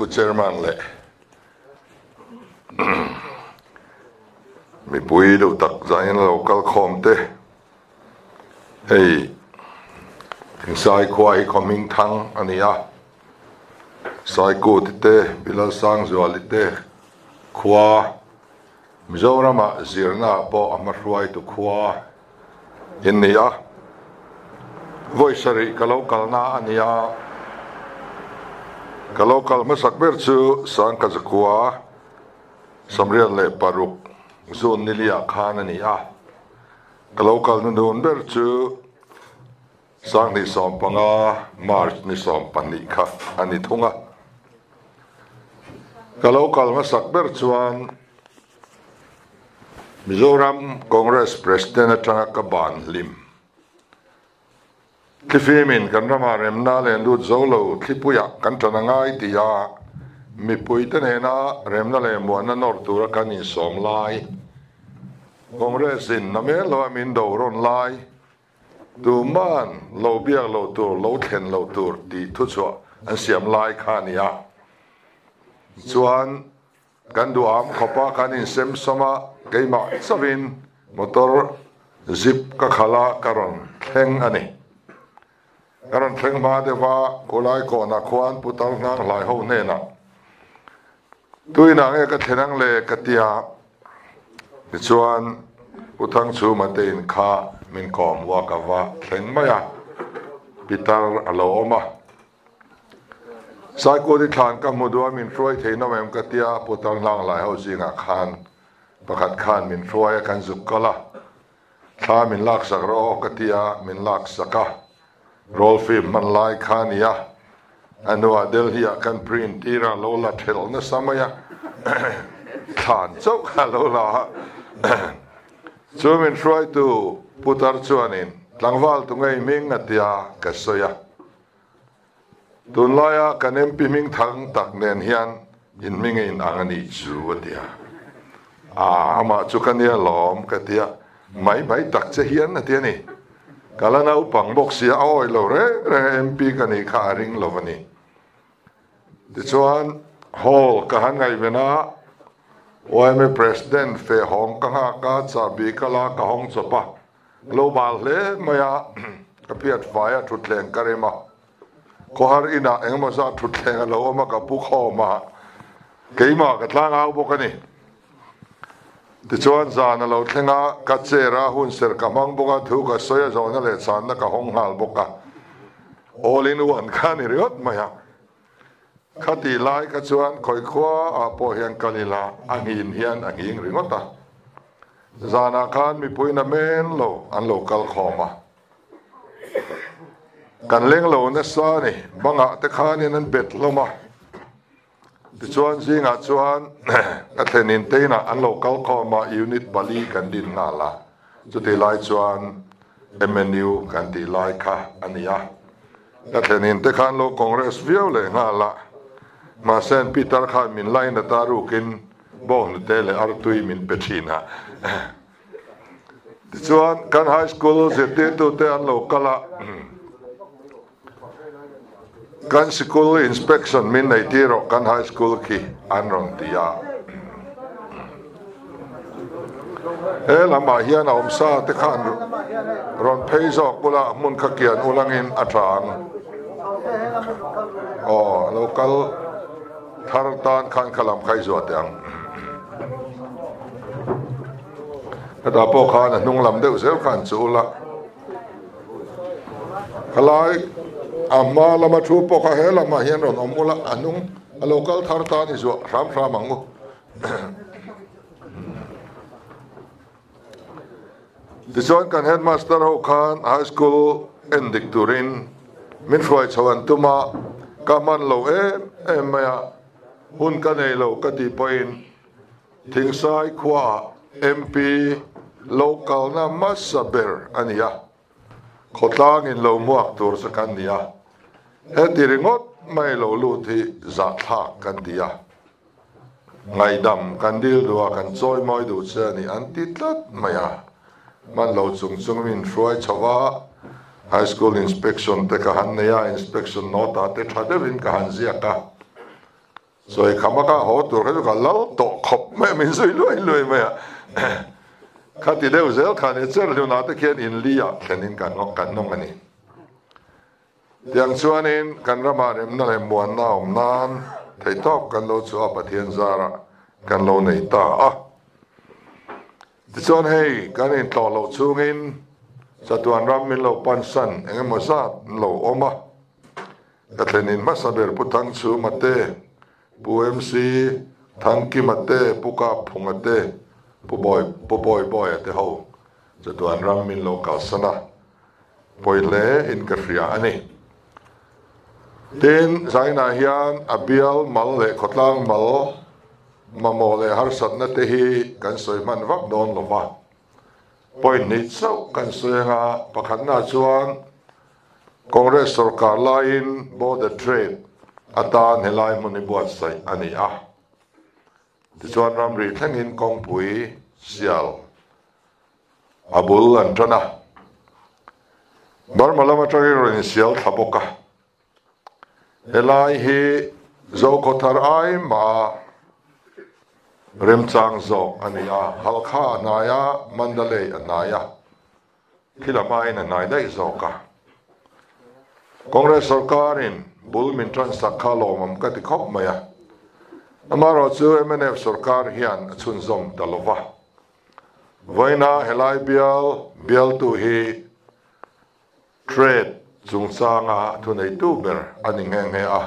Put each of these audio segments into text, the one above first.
chairman le mi pui lo tak zain local khomte hey thing sai khwai coming thang ania sai ko te bilal sang zuali te khwa Mizorama zirna po amarhuai tu khwa innia voisari kalokal na ania kalokal masak berchu sang kazakwa samrian le paruk zon nilia khan ania kalokal nun berchu sang ni som panga march ni som pani kha ani thunga kalokal masak berchuan Mizoram Congress President atanga kaban lim Kifimin kan rama remna len lut zolo klipuya kan tanangai tia mi puitane na remna le muana nortura kan in som lai Congress in name lo min do ron lai tu man lo biak lo tur lo thlen lo tur ti thu chwa an siam lai khania chuan kan duam khopa kan in sem sama keima savin motor zip ka khala karon thleng ani karon thleng ma dewa kolai ko na khwan putal nang lai ho ne na tuina nge ka thenang le katia chuan puthang chu matein kha min kom wa ka wa thleng maya pitar aloma sai ko di thlan ka modua min roi theina mem katia putal nang lai ho jinga khan pakhat khan min roi kan zukala tha min lak sak ro katia min lak saka roll film man lai khania anwa delhi kan print tira lola thel na samaya khan chok lola so min roi tu putar chuanin tlangwal tu ngai ming atia kasoya tunlaya kan mp ming thang tak nen hian in ming in angani chu atia ama chukania lom katia mai tak che hian atia ni kalana upang boxia oi lo re mp kani kha ring lovani ti chuan hall ka hangai vena OM president fe hong kanga ka chabi kala ka hong chopa global le maya kapiat fire thutleng karema kohar ina engma za thutleng lo ma ka pu khoma keima ka tlanga bokani ti chuan zana lo thlenga ka chera hun ser ka mang boka thu ka soya zona le chan na ka hong hal boka all in one khani riot maya khati lai ka chuan khoi khwa a po hian kalila angin hian anging ringota zana khan mi puina men lo an local khoma kan leng lo na sa ni banga te khan in an bet loma ti chuan zinga chuan a thlenin teina an local khoma unit bali kan din na la chu te lai chuan MNU kan ti lai kha ania a thlenin te khan lo congress view le nga la ma sen peter khan min line na taru kin bon te le artui min petina ti chuan kan high school zete tu te an local kan school inspection min nei tiro kan high school ki anron tia lama hian om sa te khan ron peizok bula mun khakian ulangin atang local thartan khan khalam khai zo tang ta po khan nung lam deuh zel khan chula khalai amma lama thu po kha he lama hian ron omula anung local tharta ni zo ram angu Dison kan headmaster ho khan high school endik turin min froi chawan tuma kaman lo maya hun kanei lo kati point thing sai khwa MP local na masaber ania khotlang in lo muak tur sa kania he tiringot mai lo lu thi za tha kan dia ngai dam kan dil duwa kan choi moi du che ni an ti tlat maya man lo chung min froi chawa high school inspection te ka han ya inspection nota te thadevin ka han zia ka rồi khamaka ho tur ka ka lal to khop me min sui lui me khati deu zel khan cher lu na te khian in lia khenin kan ngok kan nong ani tiang chuanin kan rama rem na le muan na om nan thei top kan lo chu a pathian zara kan lo nei ta a ti chuan hei kan in tlo lo chungin satuan ram min lo pan san engemaw zat lo oma katlenin masaber putang chu mate PMC thangki mate puka phungate boy ate ho satuan ram min lo kalsana poile in kafria ani tin zaina hian abial mal le khotlang mal mamole har satna te hi kan soi man vak don lova point ni chau kan soinga pakhatna chuan congress sarkar lain border trade atan helai muni buat sai ani a ti chuan ramri thlengin kongpui sial abul antana barmalama tari ron sial thaboka helai hi zo kothar ai ma remchang zo ania halkha anaya mandalay anaya khilamai na nai dai zo ka congress sarkarin bulmin transakha lomam ka ti khop maya amaro chu MNF sarkar hian chun zom dalova voina helai bial tu hi trade chungchanga thunei tu ber ani nge a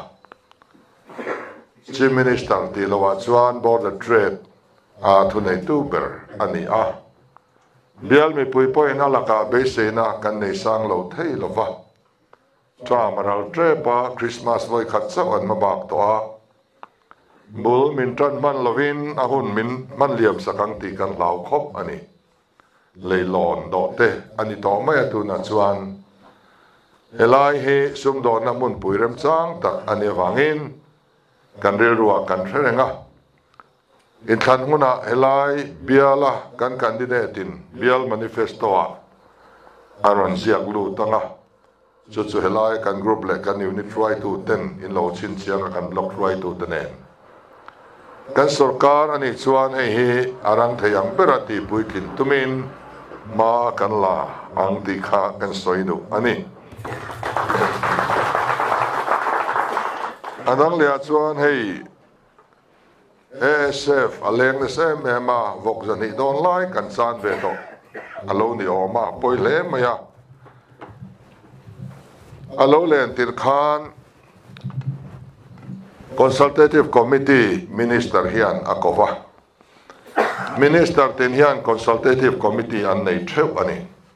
Chief Minister di lawa chuan border trade a thunei tu ber ani a bial mi pui poi na laka beseina kan nei sang lo thei lova tramaral trepa Christmas voi khat chau an mabak to a bul min tran man lovin a hun min man liam sakang ti kan lau khop ani leilon do te ani to mai tu na chuan helai he sum do na mun pui rem chang tak ani wangin kan rel ruwa kan threnga in than huna helai biala kan candidate in bial manifesto a aron ziak lu tanga chu helai kan group le kan unit try to 10 in lo chin chiang kan block try to ten kan sarkar ani chuan hi arang theyang perati puikin tumin ma kan la ang ti kha kan soidu ani anang le chuan hei ASF aleng le sem ema vok zani don lai kan san ve to alo ni oma poi le maya alo len tir khan consultative committee minister hian akova minister tin hian consultative committee an nei theu ani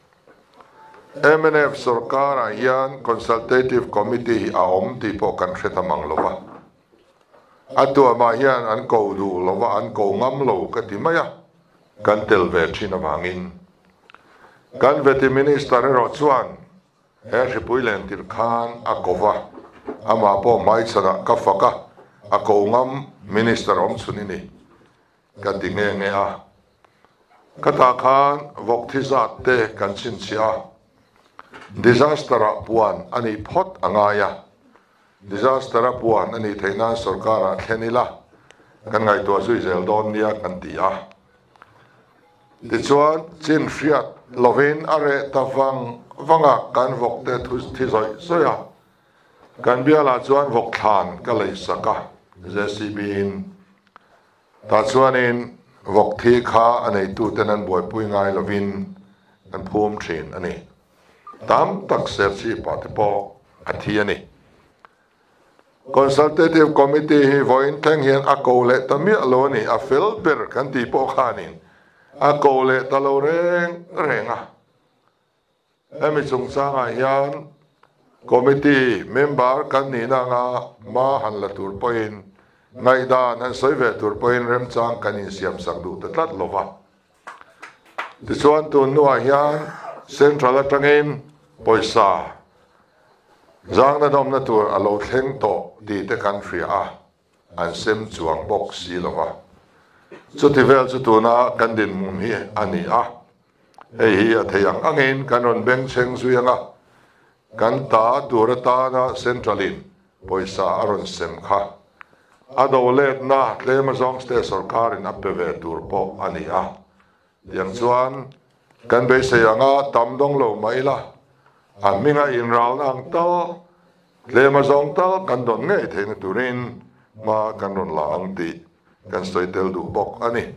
MNF sarkar hian consultative committee a om ti po kan hretamang lova atua ma hian an ko du lova an ko ngam lo ka ti maya kan tel ve thina wangin kan veti minister ro chuan he puilen tir khan akova ama po mai chana ka faka a ko ngam minister om chunini ka ti nge a kata khan vok thi zat te kan chin chia disaster puan ani phot angaya disaster puan ani theina sarkara khenila kan ngai to sui zel don nia kan ti a ti chuan chin fiat lovin are tawang wanga kan vok te thi zoi soya kan biala chuan vok than ka lei saka JCB in ta chuanin vok thi kha anei tu tenan boi pui ngai lovin kan phum thin ani tam tak ser chi pa te po athiani consultative committee hi voin theng hian a ko le tami lo ni a fel ber kan ti po khanin a ko le ta lo renga emi chung changa hian committee member kan ni na nga ma han la tur poin ngai dan han soi ve tur poin rem chang kan in siam sak du ta tlat lova ti chuan tu nuwa hian central atangin poisa zang na dom na tur alo thleng to ti te country a an sem chuang box si lova chu ti vel chu tu na kan din mun hi ani a hei hi a theyang angin kanon beng cheng zuyanga kan ta turata na centralin poisa aron sem kha adolet na tlema zong ste sarkarin apeve turpo ania tiang chuan kan be se anga tamdong lo maila aminga in raul ang to tlema zong to kan don nge thein turin ma kan ron la ang ti kan stoitel du bok ani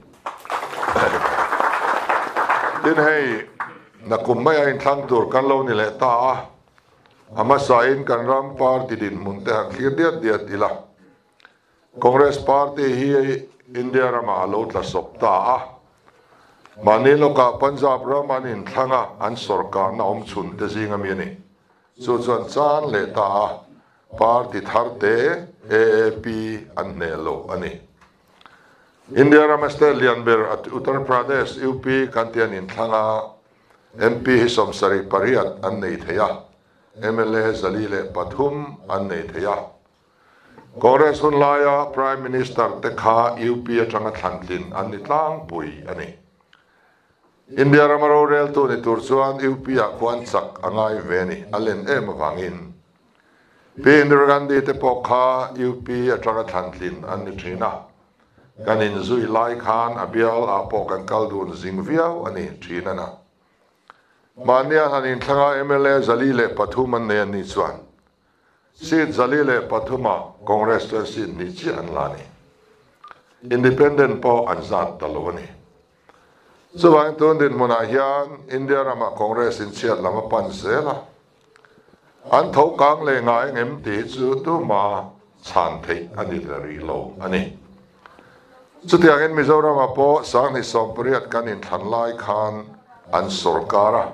tin hei na kummaya in thang tur kan lo ni le ta ama sain kan ram party din munte han khirdiat diat ila Congress party hi India rama lo tla sopta manilo ka Punjab ramanin thanga an sarkar na chun te singa mi ni chu chuan chan le ta party tharte AAP an nelo ani India rama stallion ber at Uttar Pradesh UP kantian in thanga MP Somsari Pariat an nei theya MLA Zalile Pathum an nei theya Congress hun laya Prime Minister te kha UP atanga thantlin an ni tlang pui ani India ramaro rel tu ni turchuan UP a kwan chak angai veni alen em wangin Indira Gandhi te pokha UP atanga thantlin an ni thina kanin zui lai khan abial a pokan kaldun zingviau ani thina na mania hanin thanga MLA Zalile Pathum an ne ni chuan Seat Zalile Pathuma Congress to seat ni chi an lani independent po an zat taloni so wang ton din mona hian India rama Congress in chiat lama pan sela an thau kang le ngai ngem ti chu tu ma chan thei ani ri lo ani chu tiang in Mizoram po sang ni sompuriat kan in than lai khan an sarkar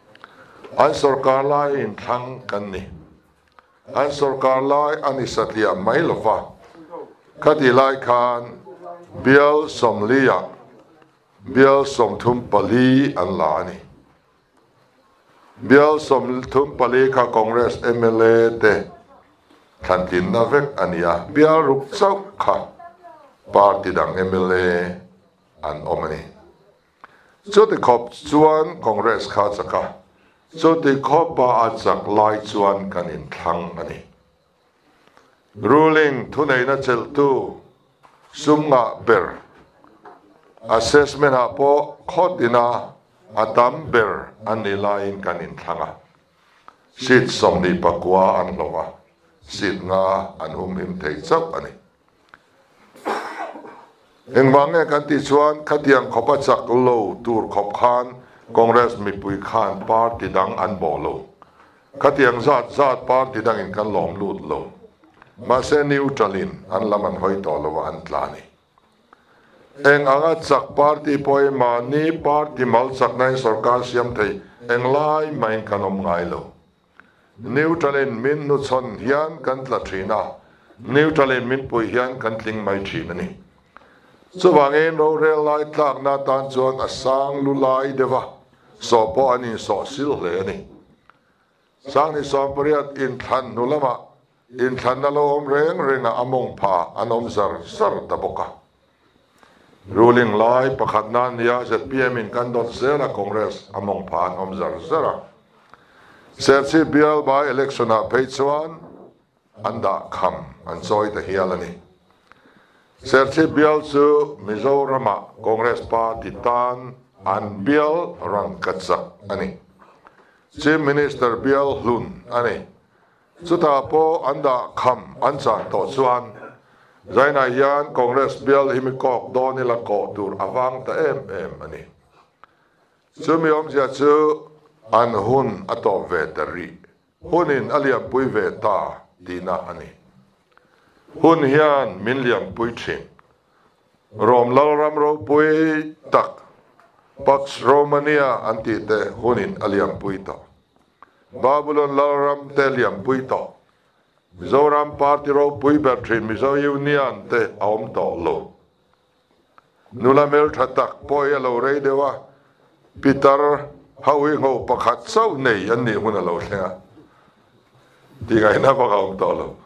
lai in thang kan ni an sarkar lai ani satlia mailova khati lai khan bial somlia bial somthum pali an la ani bial somthum pali kha Congress MLA te thantin na vek ania bial ruk chau kha party dang MLA an omani so the cop chuan Congress kha chaka so the khopa achak lai chuan kan in thang ani ruling thunei na chel tu sumnga ber assessment ha po khotina atam ber ani lain kan in thanga sit somni pakwa an lowa sit nga an im thei chap ani engwange kan ti chuan khatiang khopa chak lo tur khop khan Congress mi pui khan party dang an bolo khatiang zat party dang in kan lom lut lo ma se neutralin an laman hoi to lo an tlani eng anga chak party poi ma ni party mal chak nai sarkar siam thei eng lai main kanom ngai lo neutralin min nu chon hian kan tla thina neutralin min pui hian kan tling mai thina ni so wangin ro rel lai tlak na tan chuan asang lu lai dewa so po ani so sil le ni sang ni som pariat in than nulama in than na lo om reng renga among pha anom sar ta boka ruling lai pakhat nan ya ZPM in kan dot zera Congress among pha anom zara serchi bial by election a peichuan anda kham an choi ta hialani serchi bial chu Mizorama Congress party tan an bial rang katsak ani Chief Minister bial hlun ani chuta po anda kham ancha to chuan zaina hian Congress bial himikok donila ko tur awang ta em ani chumiom sia chu an hun ato veteri hunin aliam pui veta dina ani hun hian min liam pui thin rom lalram ro pui tak Pax Romania antite hunin aliam pui to Babylon lalram te liam pui to Mizoram party ro pui bertrin Mizo Union te aom to lo nula mel thatak poi lo rei dewa Peter hawi ngo pakhat sau nei an ni huna lo thlenga tingai na pa aom to lo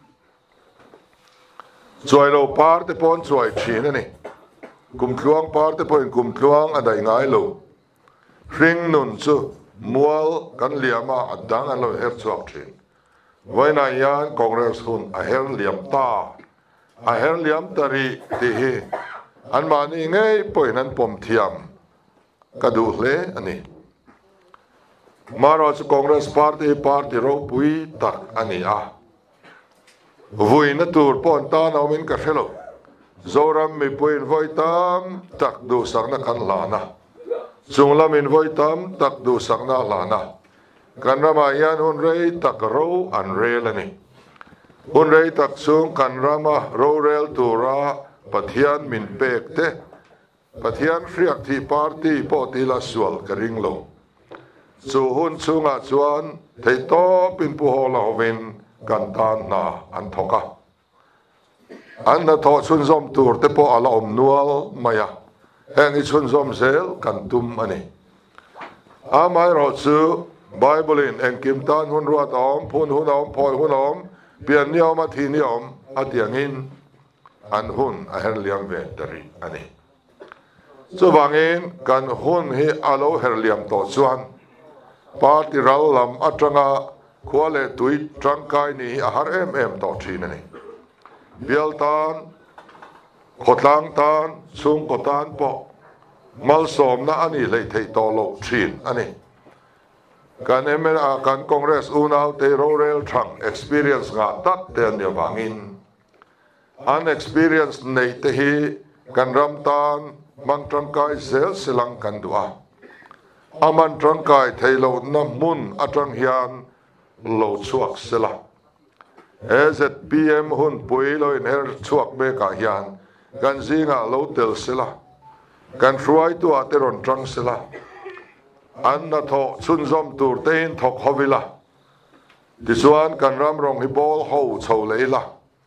chuai lo par te pon chuai thin ani kum tluang par te pon kum tluang adai ngai lo ring nun chu mual kan liama adang an lo her chuak thin vaina yan Congress hun a her liam ta a her liam tari ti hi an mani ngei poin an pom thiam kadu hle ani maro chu Congress party ro pui tak ani a vui na tur pon ta na min ka phelo zoram mi puin voi tam tak du sang na kan lana chunglam in voi tam tak du sang na lana kan rama yan hun rei tak ro an rel ani hun rei tak chung kan rama ro rel tura pathian min pek te pathian friak thi party po ti la sual ka ring lo chu hun chunga chuan thei to pin pu ho lo win kan tan na an thoka an na tho chun zom tur te po ala om nual maya heng i chun zom zel kan tum ani amai ro chu Bible in en kim tan hun ruat om phun hun om phoi hun om pian ni om thi ni om atiang in an hun a her liam ve tari ani chu wangin kan hun hi alo her liam to chuan party ral lam atanga khwale tui trangkai ni a har em to thin ani bial tan khotlang tan chung kotan po mal som na ani lei thei to lo thin ani kan emen a kan Congress unau te ro rel thang experience nga tak ten ya wangin unexperienced nei te hi kan ram tan mang trangkai zel silang kan dua aman trangkai thailo na mun atang hian lo chuak sela SPM hun puilo in her chuak be ka hian kan zinga lo tel sela kan ruai tu ateron trang sela an na tho chun zom tur tein thok hovila tisuan kan ram rong hi bol ho chho leila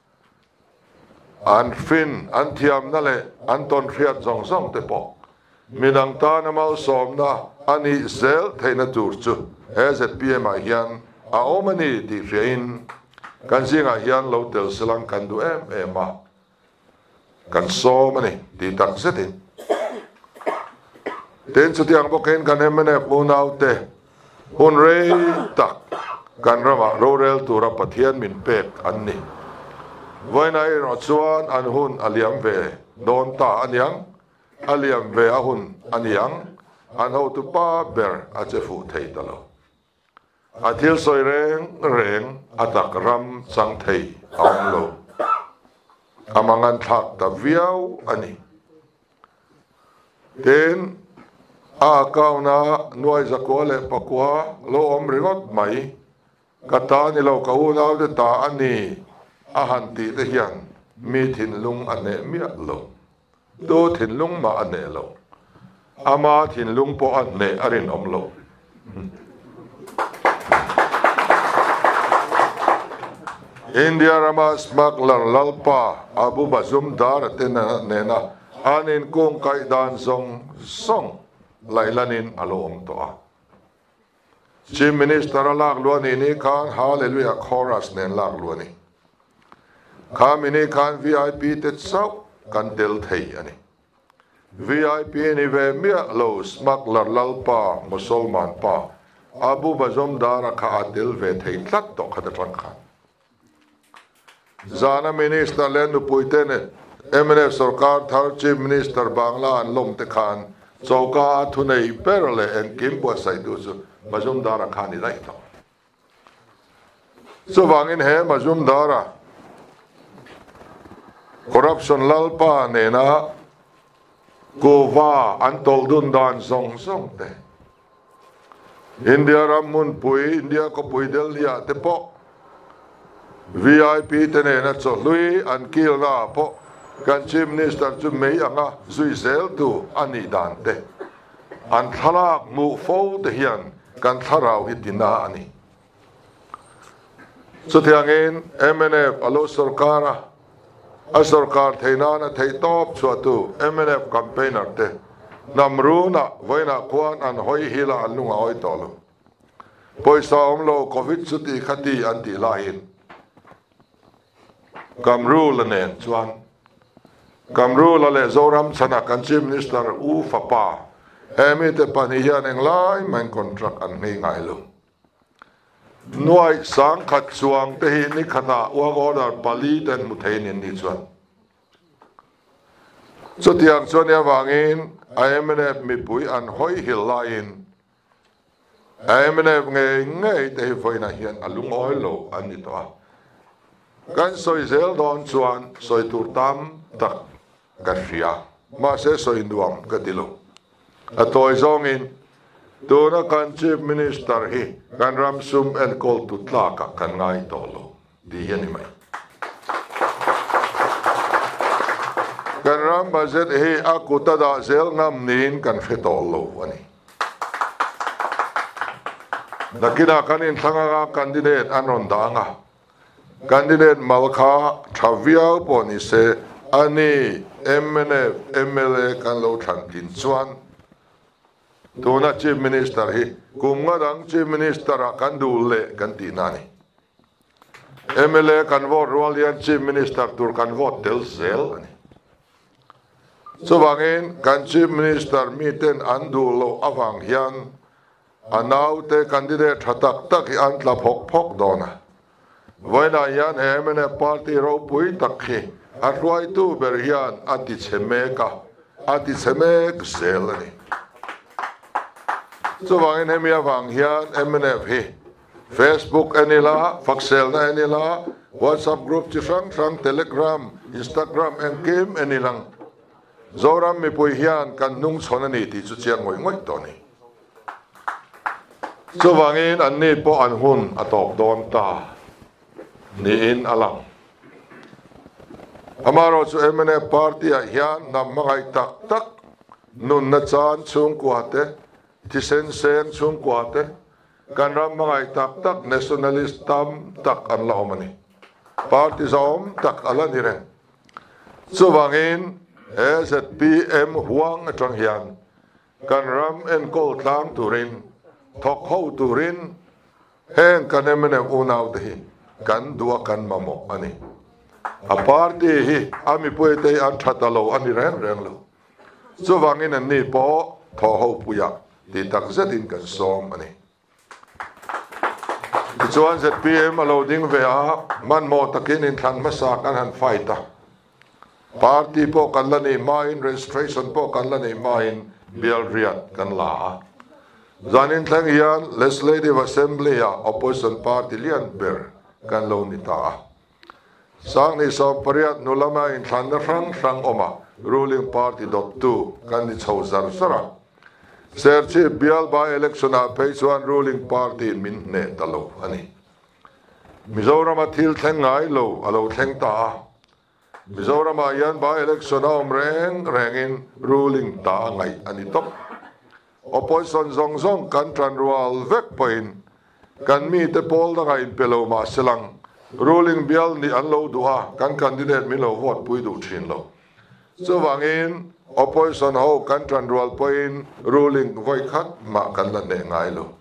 an fin an thiam na le an ton riat zong zong te po minang ta na mal som na ani zel theina tur chu SPM a hian a omani ti rein kan zinga hian lo tel silang kan du em a kan so mani ti tak setin ten chu tiang boken kan emene punau te hun rei tak kan rama ro rel tura pathian min pek anni voinai ro chuan an hun aliam ve don ta anyang aliam ve a hun aniang an ho tu pa ber a che fu thei talo a thil soi reng atak ram sang thei ong lo amangan thak ta viau ani ten a kauna nuai zakole pakwa lo om ringot mai kata ni lo kauna de ta ani a han ti te hian mi thin lung ane mi lo do thin lung ma ane lo ama thin lung po ane arin om lo India rama smuggler lalpa abu bazum dar tena nena anin kong kai dan song lailanin alom to a Chief Minister lak luani ni kan hallelujah chorus nen lak luani kamini kan VIP te sau kan del thei ani VIP ni ve mia lo smuggler lalpa musulman pa abu bazum dar kha atil ve thei tlat to khada tang khan zana minister len nu puitene MNF sarkar thar Chief Minister Bangla an lom te khan chauka thunei perle en kimpo sai du su mazumdara khani dai to so wangin he mazumdara corruption lalpa ne na kova antol dun dan song te India ramun pui India ko pui del ya te po VIP te ne na cho lui an kil na po kan Chief Minister chu mei anga zui zel tu ani dan te an thalak mu fo te hian kan tharau hitina ani so thiangin MNF alo sarkara a sarkar theina na thei top chuatu MNF campaigner te namruna voina kwan an hoi hila alunga oi tolo poisa omlo covid chuti khati anti lain kamru lanen chuan kamru lale zoram chana kan Chief Minister u fapa emi te panihian eng lai man contract an nei ngai lo nuai sang khat chuang te hi ni khana wa order pali ten muthein ni chuan so tiang chuan ya wangin IMF mi pui an hoi hil lain IMF nge te voina hian alung oilo an ni to kan soi zel don chuan soi tur tam tak kan ria ma se soi nuam ka dilo atoi zongin tuna kan chief minister hi kan ramsum en kol tu tlaka kan ngai tolo di hian mai kan ram bazet hi akuta da zel ngam nin kan fetolo ani nakina kanin thanga candidate anon danga candidate malkha thaviau poni se ani MLA kan lo than tin chuan tuna chief minister hi kumnga dang chief minister kan dule kan tinani MLA kan vote rolian chief minister tur kan vote tel zel ani so bangin kan chief minister miten andulo awang hian anau te candidate thatak tak hi an tla phok dona voina hian MLA party ro pui takhi arwai tu berhian ati chemek zel ani so bangin hemia wang hian MNF hi Facebook anila faksel na anila WhatsApp group chi sang Telegram Instagram engkem anilang zoram mi pui hian kan nung chonani ti chu chiang ngoi toni so wangin anni po an hun atop don ta ni in alang amaro chu MNF party a hian namangai tak nun na chan chung kwate ti sen chung kwate kan ram mangai tak nationalist tam tak an laomani party zom tak ala ni ren so wangin SPM huang atang hian kan ram en kol tlang turin thok ho turin heng kan MNF unaw hi kan dua kan mamo ani a party hi ami puete an thatalo ani ren lo so wangin an ni po tho ho puya ti tak zetin kan som ani chuan ZPM loading ve a man mo takin in than masa kan han fighta party po kan lani main registration po kan lani main bial riat kan la zanin thlang hian legislative assembly a opposition party lian ber kan lo ni ta sang ni som pariat nulama in than rang oma ruling party .2 kan ni chhozar sara serchi bial by election a phase one ruling party min ne talo ani Mizoram athil thengai lo alo thengta Mizoram yan by election rengin ruling ta ngai ani top opposition zong kan tranrual vek point kan mi te pol da ngai pelo ma selang ruling bial ni anlo duha kan candidate mi lo vote pui du thin lo so wangin opposition ho kan tranrual point ruling voi khat ma kan la ne ngai lo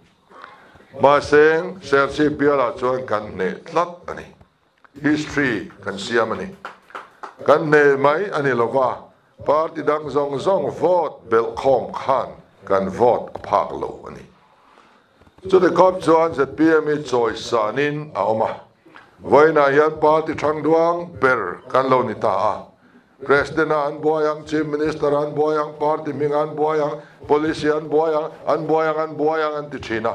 ma seng serchi biala chuan kan ne tlat ani history kan siamani kan ne mai ani lova party dang zong vote belkhom khan kan vote phak lo ani so the cop chuan ZPM choice sanin a oma voina yan party thang duang ber kan lo ni ta a president an boyang chief minister an boyang party ming an boyang police an boyang an ti thina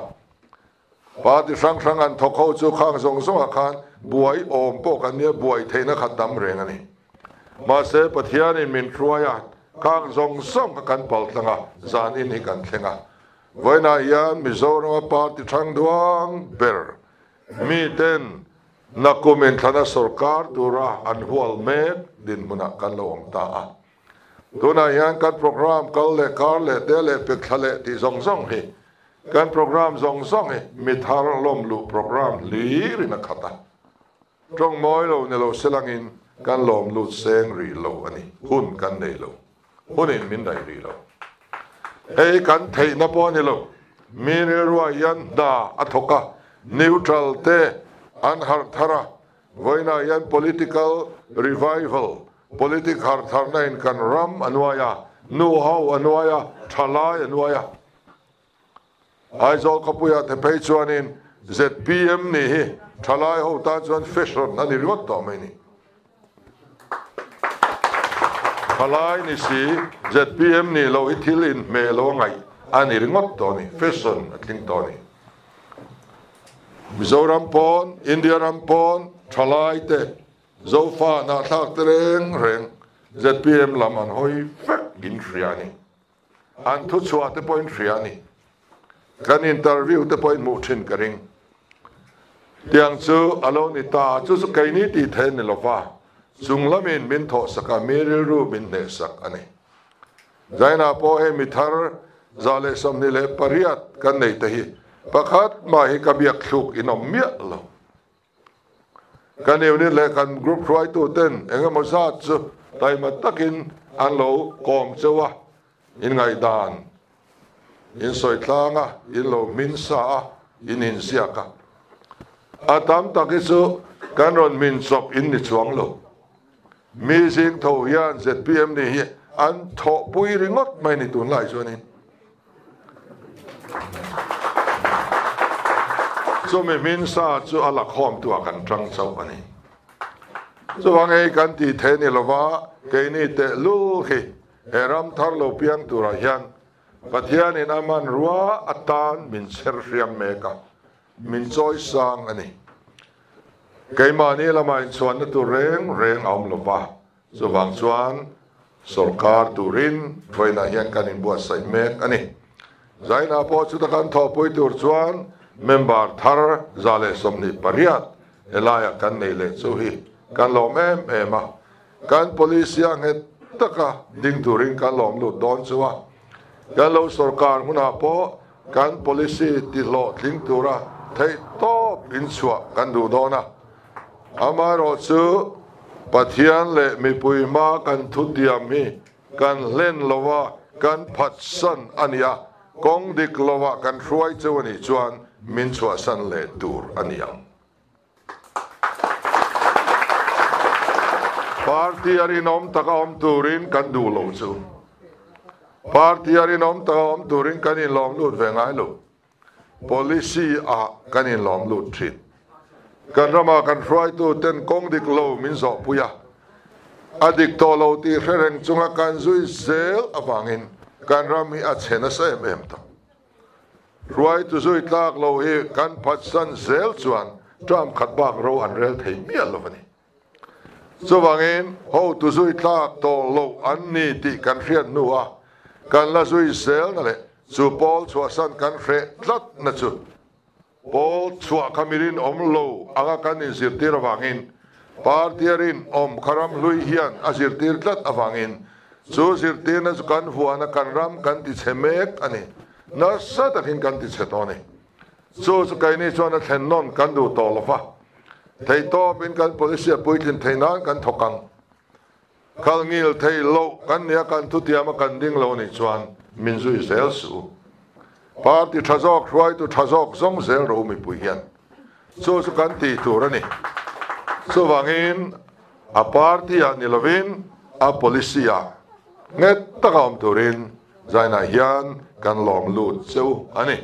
party sang an thokho chu khang zong khan buai om po kan ne buai theina khatam reng ani ma se pathian in min truaya khang zong kan pal tlanga zan in hi kan thlenga voina yan Mizoram party thang duang ber mi ten na comment thana sarkar tura an hual mek din muna kan lo om ta a tuna yan kan program kal le kar le de le pe khale ti zong hi kan program zong hi mi thar lom lu program li rina khata trong moi lo ne lo selangin kan lom lu seng ri lo ani hun kan nei lo hunin min dai ri lo ei kan thei na po ni lo mi ne ruwa yan da athoka neutral te an har thara voina yan political revival har tharna in kan ram anwaya nu how anwaya thalai anwaya aizol kapuya te pei chuanin ZPM ni hi thalai ho ta chuan fashion ani riwat to mai ni halai ni si ZPM ni lo ithilin me lo ngai ani ringot to ni fashion atling to ni Mizoram pon India ram pon thalai te zofa na thak tereng reng ZPM laman hoi fak gin friani an thu chua te point friani kan interview te point mu thin karing tiang chu alo ni ta chu su kai ni ti then ni lofa chung lamin min tho saka meril ru min ne sak ani zaina po he mithar zale som ni le pariat kan nei te hi pakhat ma hi kabiak thuk inom mia lo kan eu ni le kan group try to ten enga mo sa chu tai ma takin an lo kom chewa in ngai dan in soi tlanga in lo min sa in siaka atam takisu kan ron min sop in ni chuang lo mi sing tho yan ZPM ni hi an tho pui ringot mai ni tun lai chuanin so me min sa chu ala khom tu kan trang chau ani so wangai kan ti the ni lova ke ni te lu khi eram thar lo piang tu ra hian pathian in aman ruwa atan min ser riam meka min choi sang ani keima ni lama in chuan tu reng om lova so wang chuan sarkar turin thoina hian kan in bua sai mek ani zaina po chu ta kan tho poi tur chuan member thar zale somni pariat elaya kan nei le chu hi kan lom em kan polisia nge taka ding turin kan lom lu don chuwa kan lo sarkar huna po kan policy ti lo tling tura thei top in chua kan du dona amaro chu pathian le mi puima kan thutiam mi kan len lowa kan phatsan ania kong dik lowa kan hruai chawani chuan min chua san le tur aniang party arinom taka om turin kan du lo chu party arinom taka om turin kan in lom lut vengai lo policy a kan in lom lut thit kan rama kan hruai tu ten kong dik lo min zo puya adik to lo ti hereng chunga kan zui zel awangin kan rami a chena sa em ta hruai tu zui tlak lo hi kan phatsan zel chuan tram khat bak ro an rel thei mial lo ani so wangin ho tu zui tlak to lo an ni ti kan hriat nuwa kan la zui zel na le chu pol chua san kan hre tlat na chu Paul chua kamirin om lo aga kan in zirtir awangin partiarin om kharam lui hian a zirtir tlat awangin chu zirtir na chu kan huana kan ram kan ti chemek ani na sa takin kan ti chetoni chu kai ni chuan a thlen non kan du to lofa thei to bin kan policia puitlin theinan kan thokang kal ngil thei lo kan nia kan tu tiama kan ding lo ni chuan min zui zel su party thazok hruai tu thazok zong zel ro mi pui hian so kan ti turani so wangin a party a nilovin a policia nget takam turin zaina hian kan lom lut cheu ani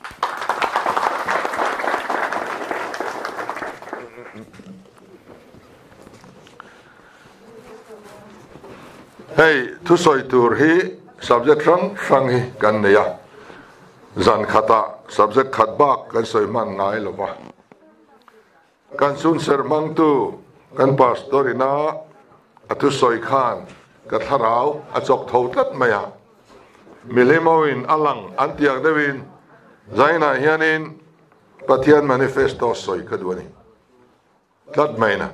hey thu soi tur hi subject rang hi kan neya zan khata subject khat bak kan soi man ngai lova kan sun ser mang tu kan pastorina atu soi khan ka tharau a chok tho tat maya milemawin alang antiak devin zaina hianin pathian manifesto soi kadwani tat maina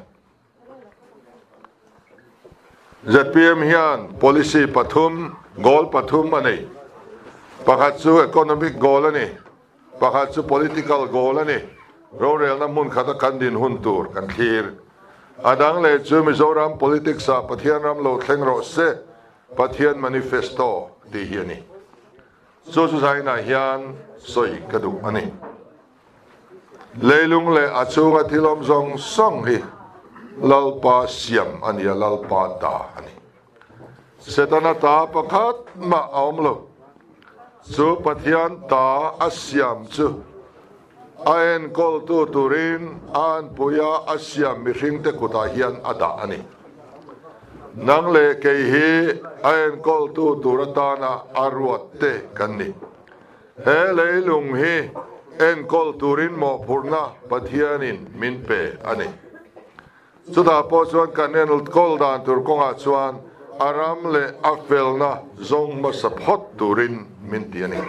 ZPM hian policy pathum goal pathum ani pakhat chu economic goal ani pakhat chu political goal ani rorel na mun khata kan din hun tur kan thir adang le chu Mizoram politics a pathian ram lo thleng ro se pathian manifesto ti hiani so zaina hian soi kadu ani leilung le achunga thilom zong song hi lalpa siam ania lalpa da ani setana ta pakhat ma omlo chu pathian ta asiam chu aen kol tu turin an puya asiam mi hring te kuta hian ada ani nang le ke hi ain kol tu turatana arwat te kan ni he leilung hi en kol turin mo phurna pathianin min pe ani chuta po chuan kanen kol dan tur konga chuan aram le afelna zong ma saphot turin min ti ani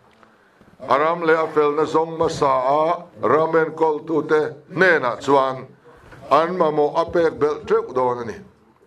aram le afelna zong ma sa a ramen kol tu te nena chuan an ma mo apek bel trek don ani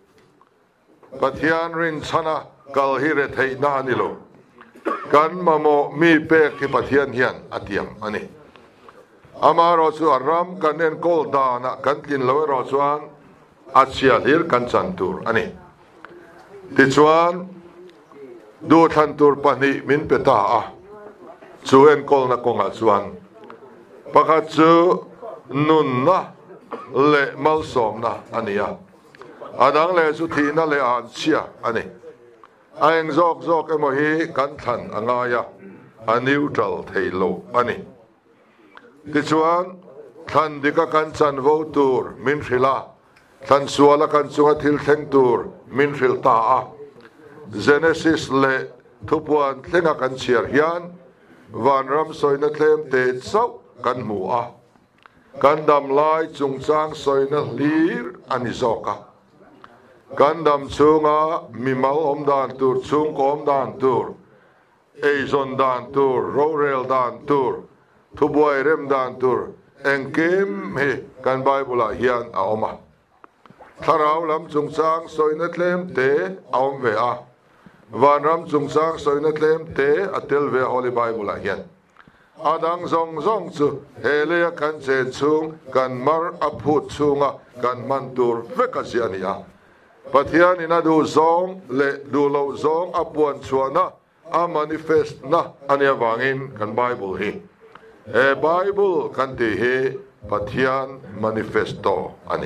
pathian rin chana kal hi re thei na ni lo kan ma mo mi pek ki pathian hian atiam ani ama ro chu aram kanen kol dana kan tin lo ro chuan achia hir kan chan tur ani ti chuan du than tur pani min peta a chu en kol na konga chuan pakhat chu nun na le mal som na ania adang le su thi na le an chia ani aeng zok emo hi kan than angaya a neutral theilo ani ti chuan than dika kan chan vo tur min thila than suala kan chunga thil thleng tur min thil ta a genesis le thupuan thlenga kan chiar hian van ram soina thlem te chau kan mu a kan dam lai chungchang soina hlir ani zoka kan dam chunga mimal om dan tur chung kom dan tur eizon dan tur rorel dan tur thubuai rem dan tur engkem he kan bible hian a oma tharau lam chungchang soina thlem te aom ve a van ram chungchang soina thlem te atel ve holy bible hian adang zong chu hele kan chen chung kan mar aphut chunga kan man tur vekasiania pathian ina du zong le du lo zong apuan chuana a manifest na ania wangin kan bible hi e bible kan ti hi pathian manifesto ani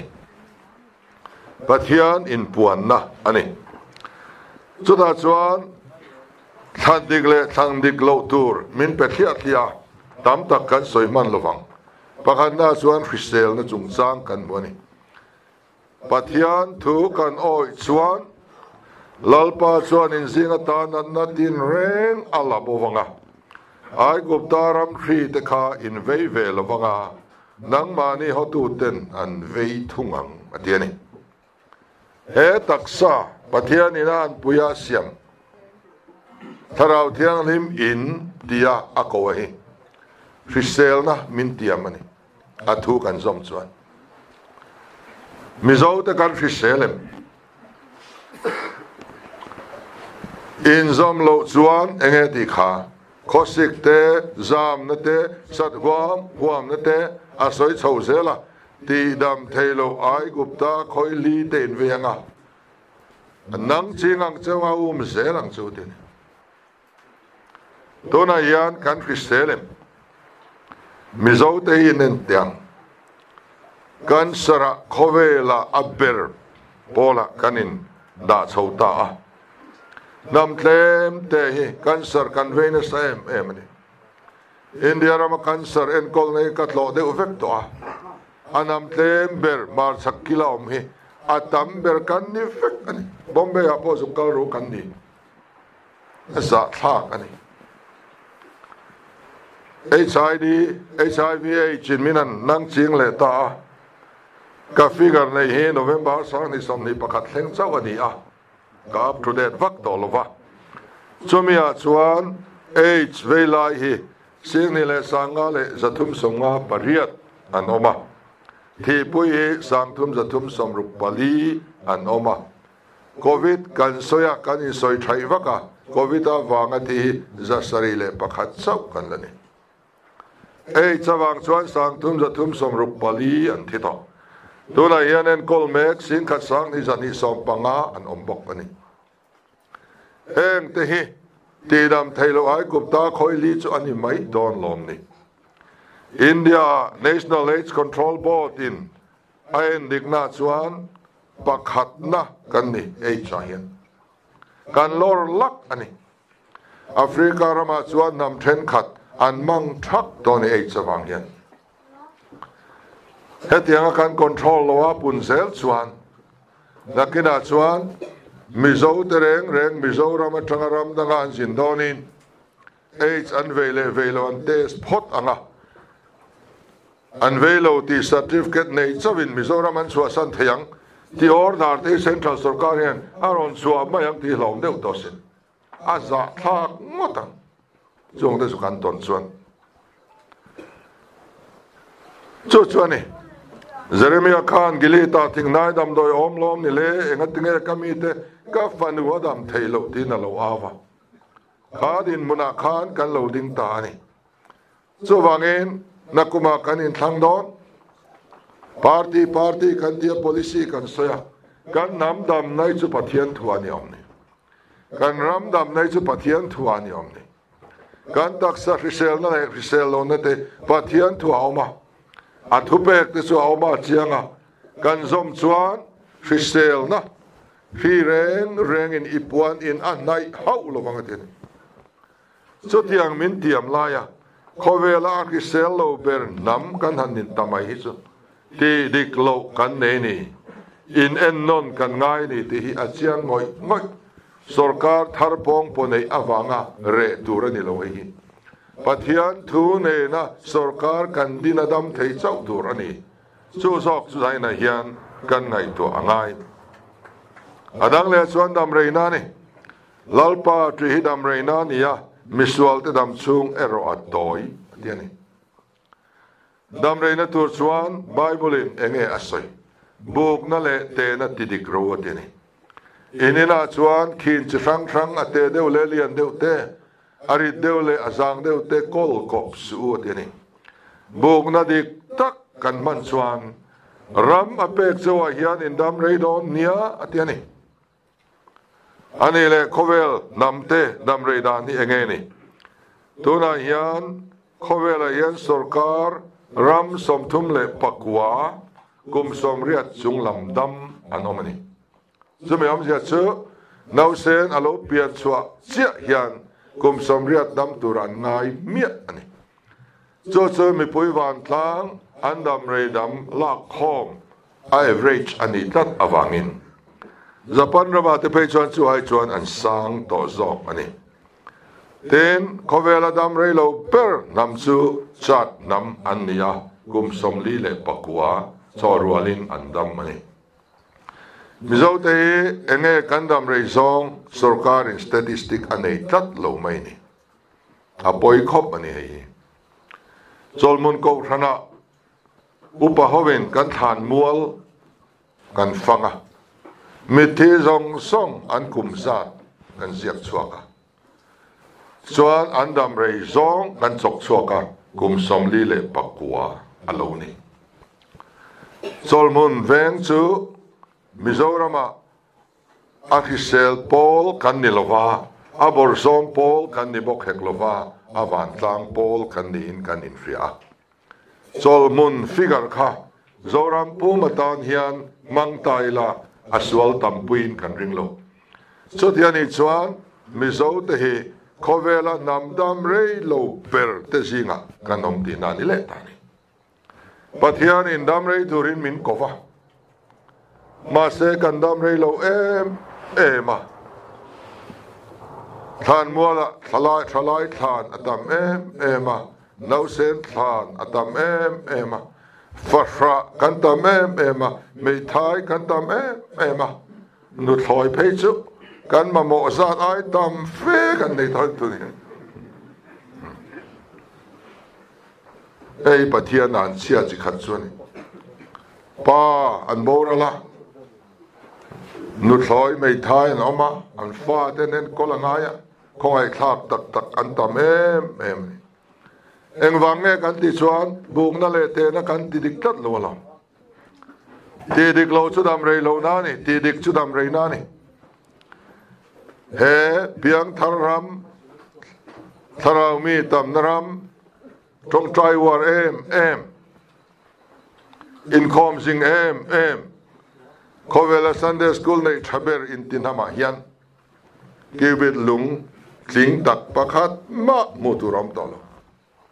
pathian in puan na ani chuta chuan thandik le thangdik lo tur min pekhia thia tam tak kan soiman lovang pakhan na chuan hrisel na chungchang kan boni pathian thu kan oi chuan lalpa chuan in zinga ta na tin reng ala bowanga ai guptaram thri te kha in vei ve lovanga nang mani hotu ten an vei thungang atiani he taksa pathian inan puya siam tharau thiang lim in dia akohi hrisel na min tiamani athu kan zom chuan mizo te kan hriselem in zom lo chuan enge ti kha khosik te zam na te sat huam na te asoi chho zela ti dam thailo ai gupta khoi li ten venga nang chingang chewa zelang chu tin tona yan kan hriselem mizo te in tiang kan sara khovela aber pola kanin da chota nam tlem te hi kan sar kan veina sam emani india ram kan sar en kol nei katlo de uvek to anam tlem ber mar sakila om hi atam ber kan ni fek ani bombe apo zum kal ro kan ni sa tha ani HIV chin minan nang ching le ta ka figure nei he November sang ni som ni pakhat thleng chau ani a ka up to date vak to lova chumia chuan AIDS velai hi sing ni le sanga le zathum songa pariat an oma thi pui hi sangthum zathum som ruk pali an oma covid kan soya kan in soi thai vaka covid a wanga thi zasari le pakhat chau kan lani ei chawang chuan sangthum zathum som ruk pali an thi to tuna hian en kol mek sin khat sang ni zani som panga an ombok ani eng te hi ti dam thailo ai gupta khoi li chu ani mai don lom ni India National AIDS Control Board in ain dikna chuan pakhat na kan ni ei chahian kan lor lak ani Africa rama chuan nam then khat an mang thak ton ei chawang hian hetianga kan control lowa punzel chuan nakina chuan mizo tereng mizo ram atanga danga an sin donin age an velo an test phot anga an velo ti certificate nei chawin mizoram an chua san theyang ti order te central sarkarian aron chua mayang ti hlom deuh dosin aza thak ngotang chung te su kan ton chuan chuani Jeremiah Khan gilita tingnai dam doi omlom ni le engatinge kamite ka fanu adam thailo tin alo awa khadin muna khan kan lo ding ta ni chuwangin nakuma kanin thangdon party kan dia policy kan soya kan namdam nai chu pathian thuani omni kan ramdam nai chu pathian thuani omni kan taksa risel na risel on te pathian thu auma athupek te chu auma chianga kan zom chuan risel na reng in ipuan in anai haulo mangatin chu tiang min tiam laya Kovela ki selo ber nam kan hanin tamai hi chu ti dik lo kan ne ni in en non kan ngai ni ti hi achiang ngoi sarkar thar pong ponei awanga re turani lo hi pathian thu ne na sarkar kan dinadam thei chau turani chu sok chu dai na hian kan ngai to angai adang le chuan dam reina ni lalpa tri hi dam reina ni ya misual te dam chung ero atoi tiani dam reina tur chuan bible in enge asoi buk na le te na tidik ro tiani inina chuan khin chrang ate deu le lian deu te ari deu le azang deu te kol kop su tiani buk na dik tak kan man chuan ram apek chawa hian in dam reidon nia atiani ani le khovel namte dam reidan ni engeni tuna hian khovel a hian sarkar ram somthum le pakwa kum som riat chung lam dam anomani zumi am sia chu nau sen alo pian chua chia hian kum som riat dam turan ngai miat ani chu mi pui wan tlang an dam reidam lak khom average ani tat awangin Japan rama te pei chuan chu ai chuan an sang to zok ani ten kovela dam reilo per nam chu chat nam ania kum som li le pakwa chorwalin andam ani mizo te enge kandam reizong sarkar in statistic anei tat lo mai ni apoi khop ani hei cholmun ko thana upa hoven kan than mual kan fanga mithi zong song an kum zat kan ziak chuaka chuan an dam rei zong kan chok chuaka kum som li le pakwa alo ni solmun veng chu mizorama akhisel pol kan nilova abor zong pol kan ni bok heklova avan tlang pol kan ni in kan infria solmun figure kha zoram pumatan hian mangtaila aswal tampuin kan ringlo so tiani chuan mizo te hi kovela namdam rei lo per te zinga kanom ti na ni le tani pathian in dam rei turin min kova ma se kan dam rei lo ema than muala thalai than atam ema no sen than atam ema Fashra kantam ema meitai kantam ema nu thoi peichu kan ma mo zat ai tam fe kan nei thoi tu ni ei pathian an chia chi khat chuani pa an borala nu thoi meitai an oma an fa tenen kolangaya khoi thak tak an tam em eng wange kan ti chuan buk na le te na kan ti dik tat lo la ti dik lo chu dam rei lo na ni ti dik chu dam rei na ni he piang tharam tharau mi tam naram trong trai war em in khom sing em kovela Sunday school nei thaber in tinama hian kibit lung tling tak pakhat ma muturam tolo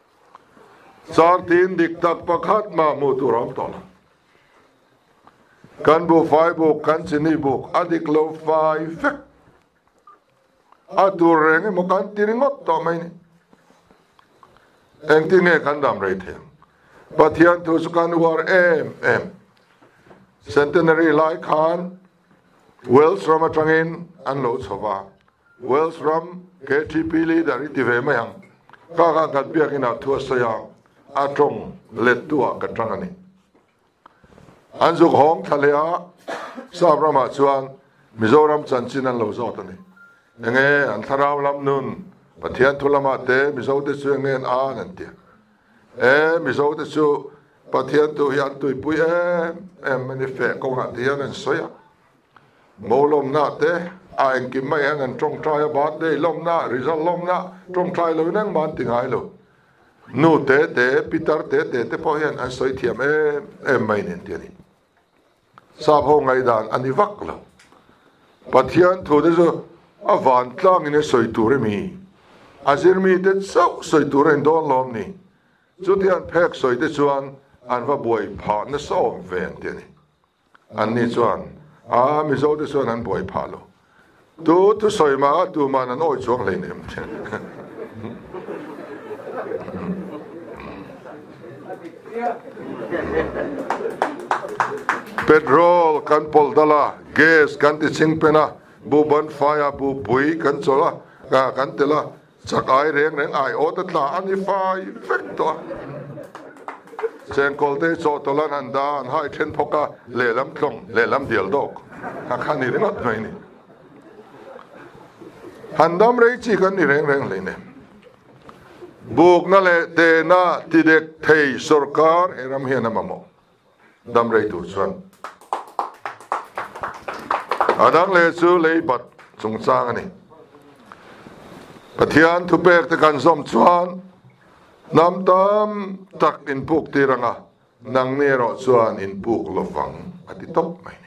Sartin dik tak pakhat ma muturam tola กันบุไฟบุกกันสินีบุกอดีกโลไฟเฟกอาตัวเร่งมุกันตีริงดต่อไม่นี่เองที่เนี่ยกันดำไรเทียงปัทยันทุสกันวาร์เอ็มเซนเทนารีไลค์ขันเวลส์รัมจังอินอันโลสวาเวลส์รัมเคทีพีลีดาริติเวมายังข้ากันเปียกินาทัวสยามอาตรงเล็ดตัวกันจังอันนี้อันสุขห้องทะเลอาทราบประมาณส่วนมิโซรัมจันจินันโลโซตันนี้ยังไงอันทาราวลำนุนปัทยันทุลมาเตมิโซเตสุยังไงนั่นเตียมิโซเตสุปัทยันตุยันตุยปุยมันนี่เฟะกงอันเตียนันสวยโมลมนาเตอาเองกิมไม่ยังอันตรงใจบาดได้ลมนาริซัลลมนาตรงใจเลยนั่งบ้านติงไงลูนูเตปีเตอร์เตพอเห็นอันสวยเทียมไม่เนี่ยเตียนี่ทราบห้องไงด่านอันนี้วักแล้วปัทยันทุเดสุอาวันตลางนี่สวยตัวเรมีอาศิรมีเด็ดเศร้าสวยตัวเรนโดนลมนี่จุดที่อันเพกสวยเด็ดส่วนอันว่าบวยผ่านนั่นซ้อมเวนเดียนี่อันนี้ส่วนมิโซเด็ดส่วนอันบวยผ่านโลตัวสวยมากตัวมันอันโอ้ยช่วงเลยเนี่ยเปโตรกันพอลดาลาแก๊สกันติชิงเป็นนะบูบันไฟบูปุยกันโซล่ากันเตล่าสักไอเร่งไอโอตัดลาอันนี้ไฟเฟกตัวเซนโกลเตโซตัวละนันดาให้เทนพกะเล่ลำตรงเล่ลำเดียลดอกข้านี่เรื่องอะไรนี่หันดำเรื่องจีกันนี่เร่งเลยเนี่ยบุกนั่นแหละเตน่าที่เด็กไทยสุรการเอรัมเฮียนมาโมดำเรื่องตัวส่วนอาดังเลสูเลยบัดสงสารนี่ปัทยันทุเบกตะกันสมชวนน้ำตามตักอินปุกตีรังะนังเนรอชวนอินปุกลฟังอธิตบไม่นี่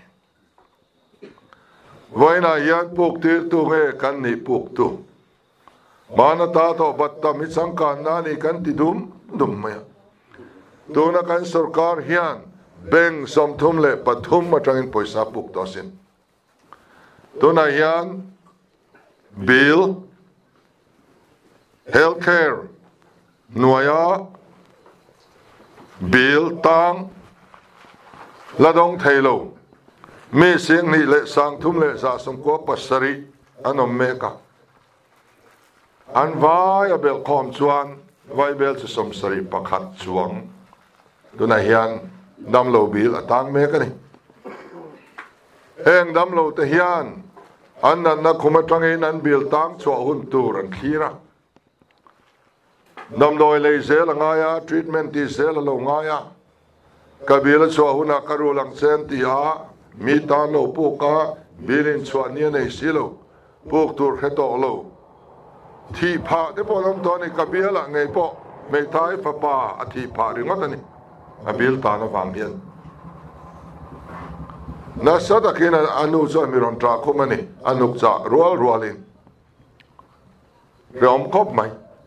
ไว้นายันปุกตีตัวเงกันนี่ปุกตัวมานาตาโตบัตตามิสังการนานี่กันติดุมไม่ตัวนักการสุรการเฮียนเบ่งสมทุมเล่ปฐุมมาจังอินปุยสาปุกตัวสินตัวนายยันบิลเฮลท์แคร์หน่วยบิลตังละดงเทโลมีเสียงนี่เละสังทุมเละสะสมกัวปัสสริอันอเมริกาอันวายเบลคอมจวนวายเบลจะสมสริปขัดจวงตัวนายยันดำโลบิลตังเมกันนี่เองดำโลเทียนอันนั้นนักขุมจังเงินบิลตังชัวหุ่นตูรันขีระดำโดยเลยเสลงายาทรีทเมนต์ที่เสลลงายากบิลชัวหุ่นอาการุลังเซนติอามีตาโนปุกาบิลินชัวเนียในสิโลปุกตูร์เฮตโอโลที่พาที่พอลำตอนนี้กบิลละไงพอไม่ท้ายฟ้าป่าอธิพาหรืองั้นนี่กบิลตานฟังเพียนนักสัตว์กินอนุจามิรอนตราคุมันนี่อนุจารัวลินเรื่องครบไหม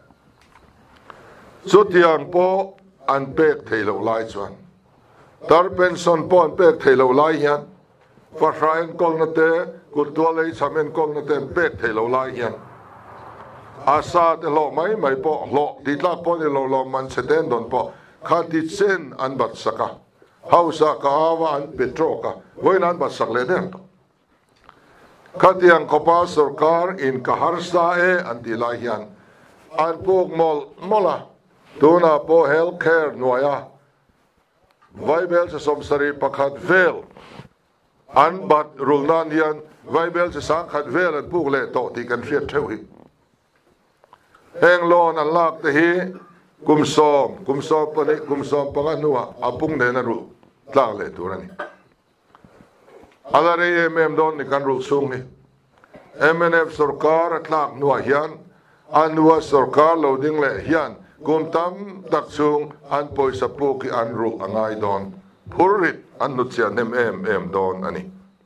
สุดยังพออันเป็กเทลไลชวนตาเป็นส่วนพออันเป็กเทลไลยันฟ้าใสกองนัดเตะกุตัวเลยสามีกองนัดเตะเป็กเทลไลยันอาซาเตลอไม่พอหลอกติดลักพอเตลอมันเสด็จโดนพอขาดติดเส้นอันบัดสักเฮาสักาวอันเปโตรกะไว้นั้นบัดสักเลเดนขัดยังขบาสุรการอินกหารสาอันติลายันอันพวกมอลาตัวน่ะพอเฮลท์แคร์หน่วยไวเบลจะสมสริปขัดเวลอันบัดรุลนันยันไวเบลจะสังขัดเวลอันพวกเล่โตที่กันเรียดเท่าหิแห่งโลนันลากตะฮีกุมซอมปนิกุมซอมปังนัวอาปุงเดนรุตั้งเลยตัวนี้อะไรเอ็มโดนในการรุลซุงนี่MNF สุรการตั้งนัวฮิยันอันนัวสุรการเราดิ้งเลยฮิยันกุมตั้มตักซุงอันปอยสปูกีอันรุลอังไงโดนพูริตอันนุเซียนเอ็มโดนอันนี้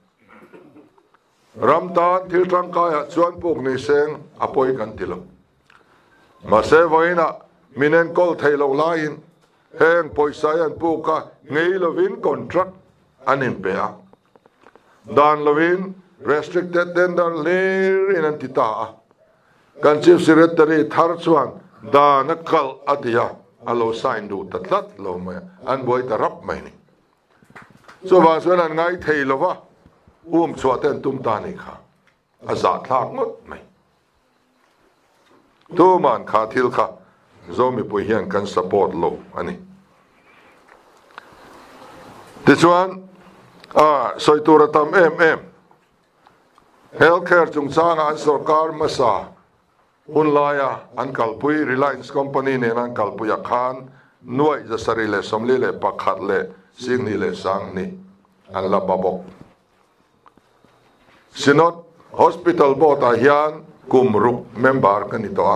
รำตานที่ร่างกายส่วนพวกนี้เซงอภัยกันทีละมาเซวายนะมินเอนกอลไทยเราไลน์แห่งปอยสายันพวกก็เงยลวินคอนทรัคอันนี้เปีย dan lovin restricted tender lir in antita kan chief secretary thar chuan dan kal atia alo sign du tatlat lo ma an boy tarap mai ni so ba chuan an ngai thei lova chuaten tum ta ni kha aza thak ngot mai tu man kha thil kha zomi pu hian kan support lo ani tichuan soitura tam em healthcare chung changa an sarkar masa unlaya an kalpui Reliance company ne an kalpuya khan nuai jasari le somli le pakhat le singni le sang ni an la babok sinot hospital board a hian kumruk member kan ito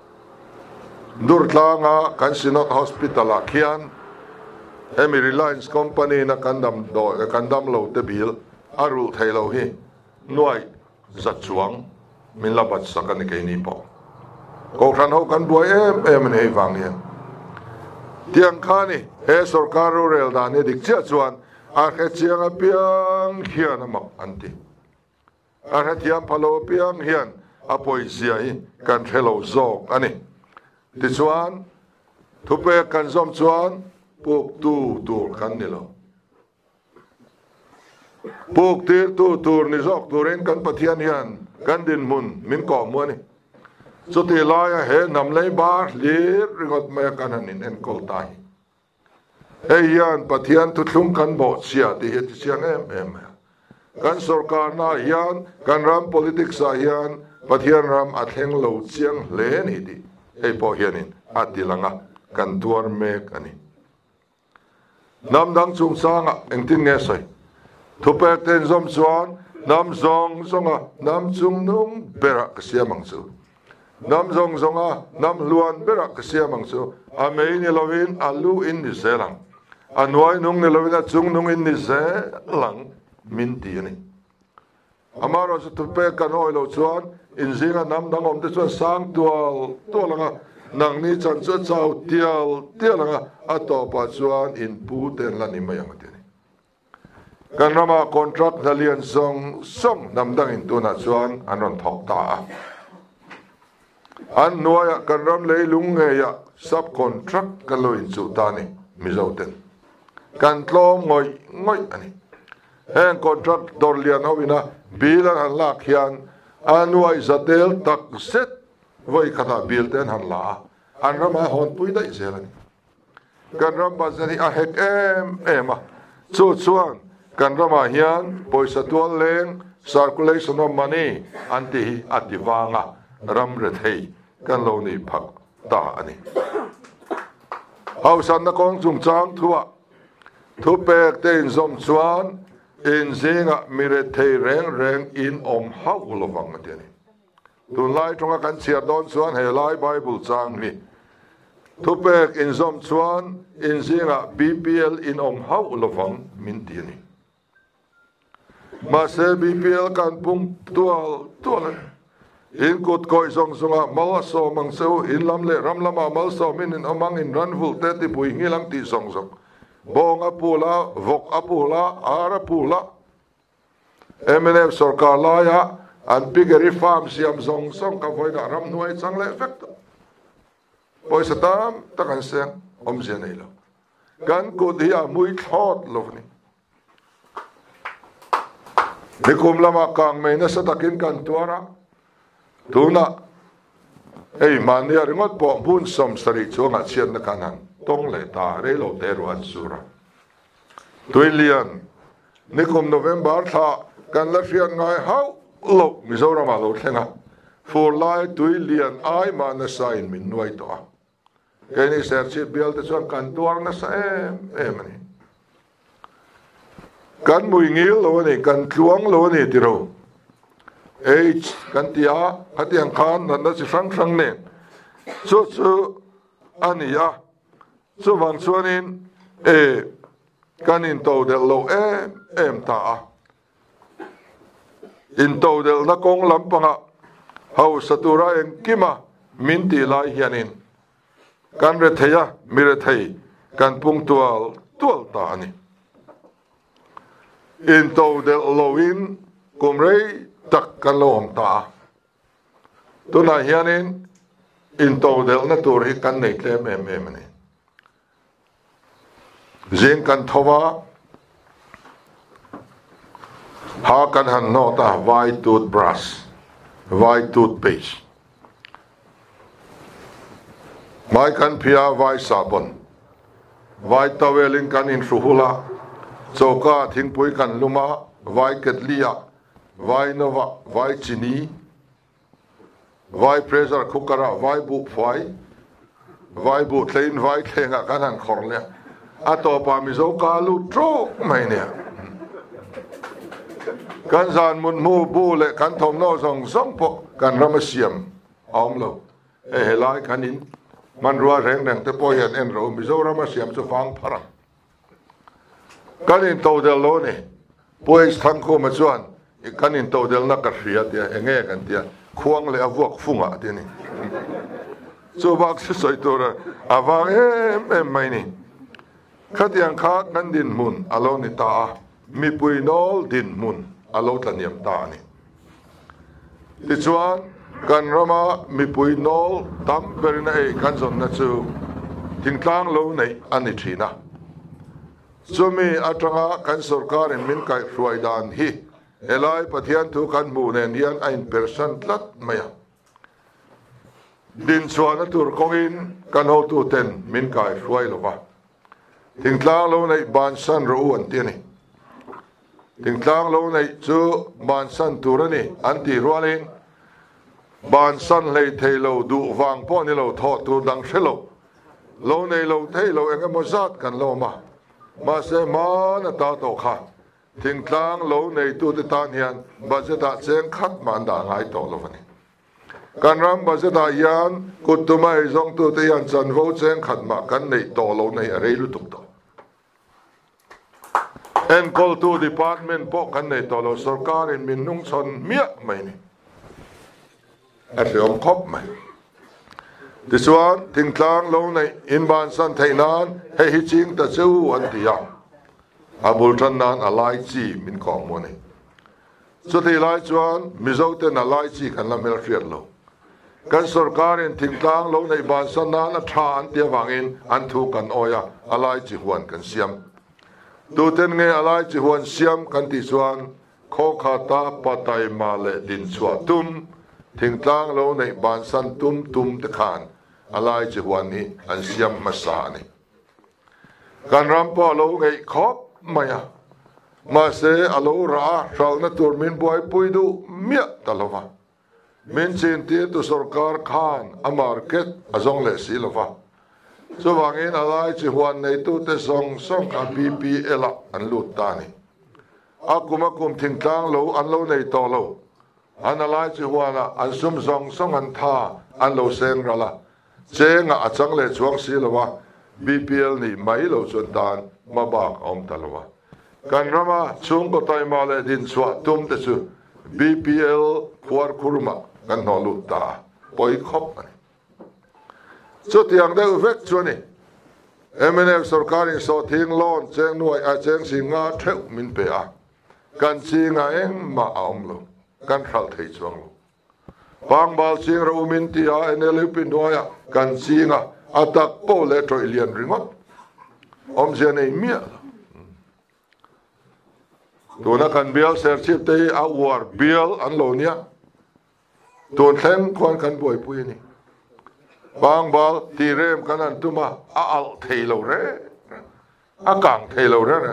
durtlanga kan sinot hospital a hian emi Reliance company na kandam lo te bil arul thailo hi nuai zachuang min labat sakani ke ni po ko khan ho kan boy em nei wang hian tiang khani he sarkar rel da ne dik cha chuan a khe chiang a piang hian amak anti a khe tiam phalo piang hian a poisia hi kan thelo zok ani ti chuan thupe kan zom chuan puk tu kan ni lo puk tir tu ni zok turin kan pathian hian kan din mun min ko mu ni so ti laya he nam lei bar lir ringot me kan hanin en kol tai he hian pathian tu thlum kan bo sia ti he ti siang em kan sarkar na hian kan ram politics a hian pathian ram athleng lo chiang le ni ti ei po hianin atilanga kan tuar mek ani nam dang chung sanga engtin nge sai thupek ten zom chuan nam zong zonga nam chung nung bera kasia mangchu nam zong zonga nam luan bera kasia mangchu a mei ni lovin alu in ni zelang anwai nung ni lovin a chung nung in ni zelang min ti ni amaro su thupek kan oi lo chuan in zinga nam dang om te chuan sang tual langa nang ni chan chu chau tialanga atopa chuan in pu ten la ni mayang te kan rama contract dalian song namdang in tuna chuan anon thok ta an nuaya kan ram leilung nge ya subcontract kan lo in chu ta ni mizoten kan tlom ngoi ani hen contract dor lian howina bilan an lak hian anuai zatel tak set voi khatha bil ten han la an rama hon pui dai zelani kan ram bazani a hek em chuan kan rama hian poisa tual leng circulation of money anti atiwanga ram re thei kan lo ni phak ta ani hausan na kong chung chang thuwa thu pek te in zom chuan in zinga mire thei reng in om hau lovang atini tun lai tonga kan chia don chuan he lai bible chang ni thu pek in zom chuan in zinga BPL in om hau lovang min ti ni ma se BPL kan pung tual in kut koi zonga mal so mang so in lam le ram lama mal so min in amang in ranvul te ti pui ngilang ti zong bong apula vok apula ara pula MNF sarkar laya an pigeri farm siam zong ka voida ram nuai chang le effect poisa tam takan sen om zenei lo kan kut hi a mui thot lovni nikum lama kang me na satakin kan tuara tuna ei mania ringot po bun som sari chunga chian na kanan tong le ta re lo te ro an sura tuilian nikum November tha kan la fian ngai hau lo mizoram lo thenga for lai tuilian ai ma na sain min nuai to keni serchi bial te chuan kan tuar na sa em ni kan mui ngil lo ni kan tluang lo ni ti ro h kan tia hatiang khan na si sang ne chu ania chu wang chuanin kan in to de lo em ta in to de na kong lampanga hau satura en kima min ti lai hianin kan re theya mire thei kan pung tual ta ani in to del loin kumrei tak kan lom ta tu na hianin in to del na tur hi kan nei tle me ni zeng kan thowa ha kan han no ta vai toothbrush vai toothpaste vai kan phia vai sabon vai towelin kan in suhula choka thingpui kan luma vai ketlia vai nova vai chini vai pressure cooker vai bu phai vai bu tlein vai thenga kan han khorle ato pa mi zo ka lu tro mai ne kan zan mun mu bu le kan thom no song song po kan ramasiam om lo e helai kan in man rua reng dang te po hian en ro mi zo ramasiam chu fang phara kan in to del lo ne pois thang ko ma chuan i kan in to del na ka hria tia enge kan tia khuang le avuak funga ti ni chu bak se soi tora awang em mai ni khatiang kha kan din mun alo ni ta mi pui nol din mun alo taniam ta ni ti chuan kan rama mi pui nol tam perina e kan zon na chu tingtlang lo nei ani thina chumi atanga kan sarkar in min kai hruai dan hi elai pathian thu kan mu nen hian ain person tlat maya din chuan tur kongin kan ho tu ten min kai hruai lova tingtlang lo nei ban san ro an ti ni tingtlang lo nei chu ban san turani anti rualin ban san lei theilo du wang po ni lo tho tu dang shelo lo nei lo theilo eng mo zat kan lo ma se ma na ta to kha tingtlang lo nei tu te tan hian bazeta cheng khat man da ngai to lo ni kan ram bazeta yan kutumai zong tu te yan chan vo cheng khat ma kan nei to lo nei a rei lu tuk to en kol tu department po kan nei to lo sarkar in min nung chon mia mai ni a riom khop mai ti chuan tingtlang lo nei in ban san thainan he hi ching ta chu an tia abul than nan alai chi min ko mo ni chu ti lai chuan mizo te na lai chi kan la mel riat lo kan sarkar in tingtlang lo nei ban san nan a tha an tia wangin an thu kan oya alai chi huan kan siam tu ten nge alai chi huan siam kan ti chuan kho kha ta patai ma le din chua tum tingtlang lo nei ban san tum te khan alai chi huan ni an siam masa ni kan ram po lo ngei khop maya ma se alo ra shal na tur min boy puidu mia talova min chin ti tu sarkar khan a market azong le silova so wangin alai chi huan nei tu te song a BPL an lut ta ni akuma kum tingtlang lo an lo nei to lo an alai chi huan an sum song an tha an lo seng rala chenga achang le chuang silova BPL ni mai lo chun dan ma bak om talwa kan rama chung ko tai ma le din chwa tum te chu BPL khwar khurma kan no lu ta poi khop ani chu tiang de vek chu ni MNF sarkarin so thing lon cheng nuai a cheng singa theu min pe a kan chinga eng ma om lo kan thal thei chuang lo pang bal ching ro min ti a enelu pin noya kan chinga atak po le troi lian ringot om je nei mia tuna kan bial ser chip te a war bial an lo nia ton thlen kon kan boi pui ni bang bal ti rem kan an tuma a al thei lo re a kang thei lo re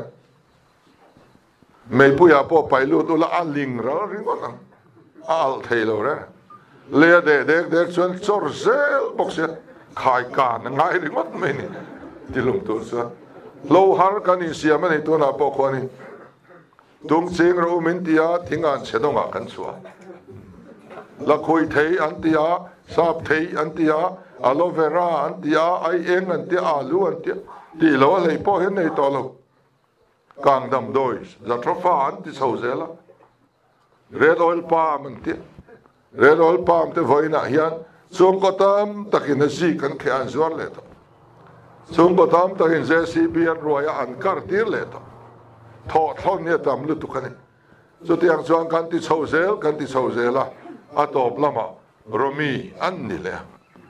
mei pu ya po pai lu tu la a ling ra ringot a al thei lo re le de chuan chor zel boxe khai kan ngai ringot mai ni tilum tu sa lo har kan in siam ani tu na po khoni tung ching ro min tia thingan chedonga kan chua la khoi thei an tia sap thei an tia aloe vera an tia ai eng an tia alu an tia ti lo le po hen nei to lo kang dam doi za trofa an ti so zela red oil palm an tia red oil palm te voina hian chung ko tam takin si kan khe an zuar le to chung ko tam takin JCB an roya an kar tir le to ทอทอนเนี่ยตามลุตุกันนี่สุดที่ยังส่วนกันที่เช่าเซลกันที่เช่าเซลละอาตบละมาโรมีอันนี่แหละ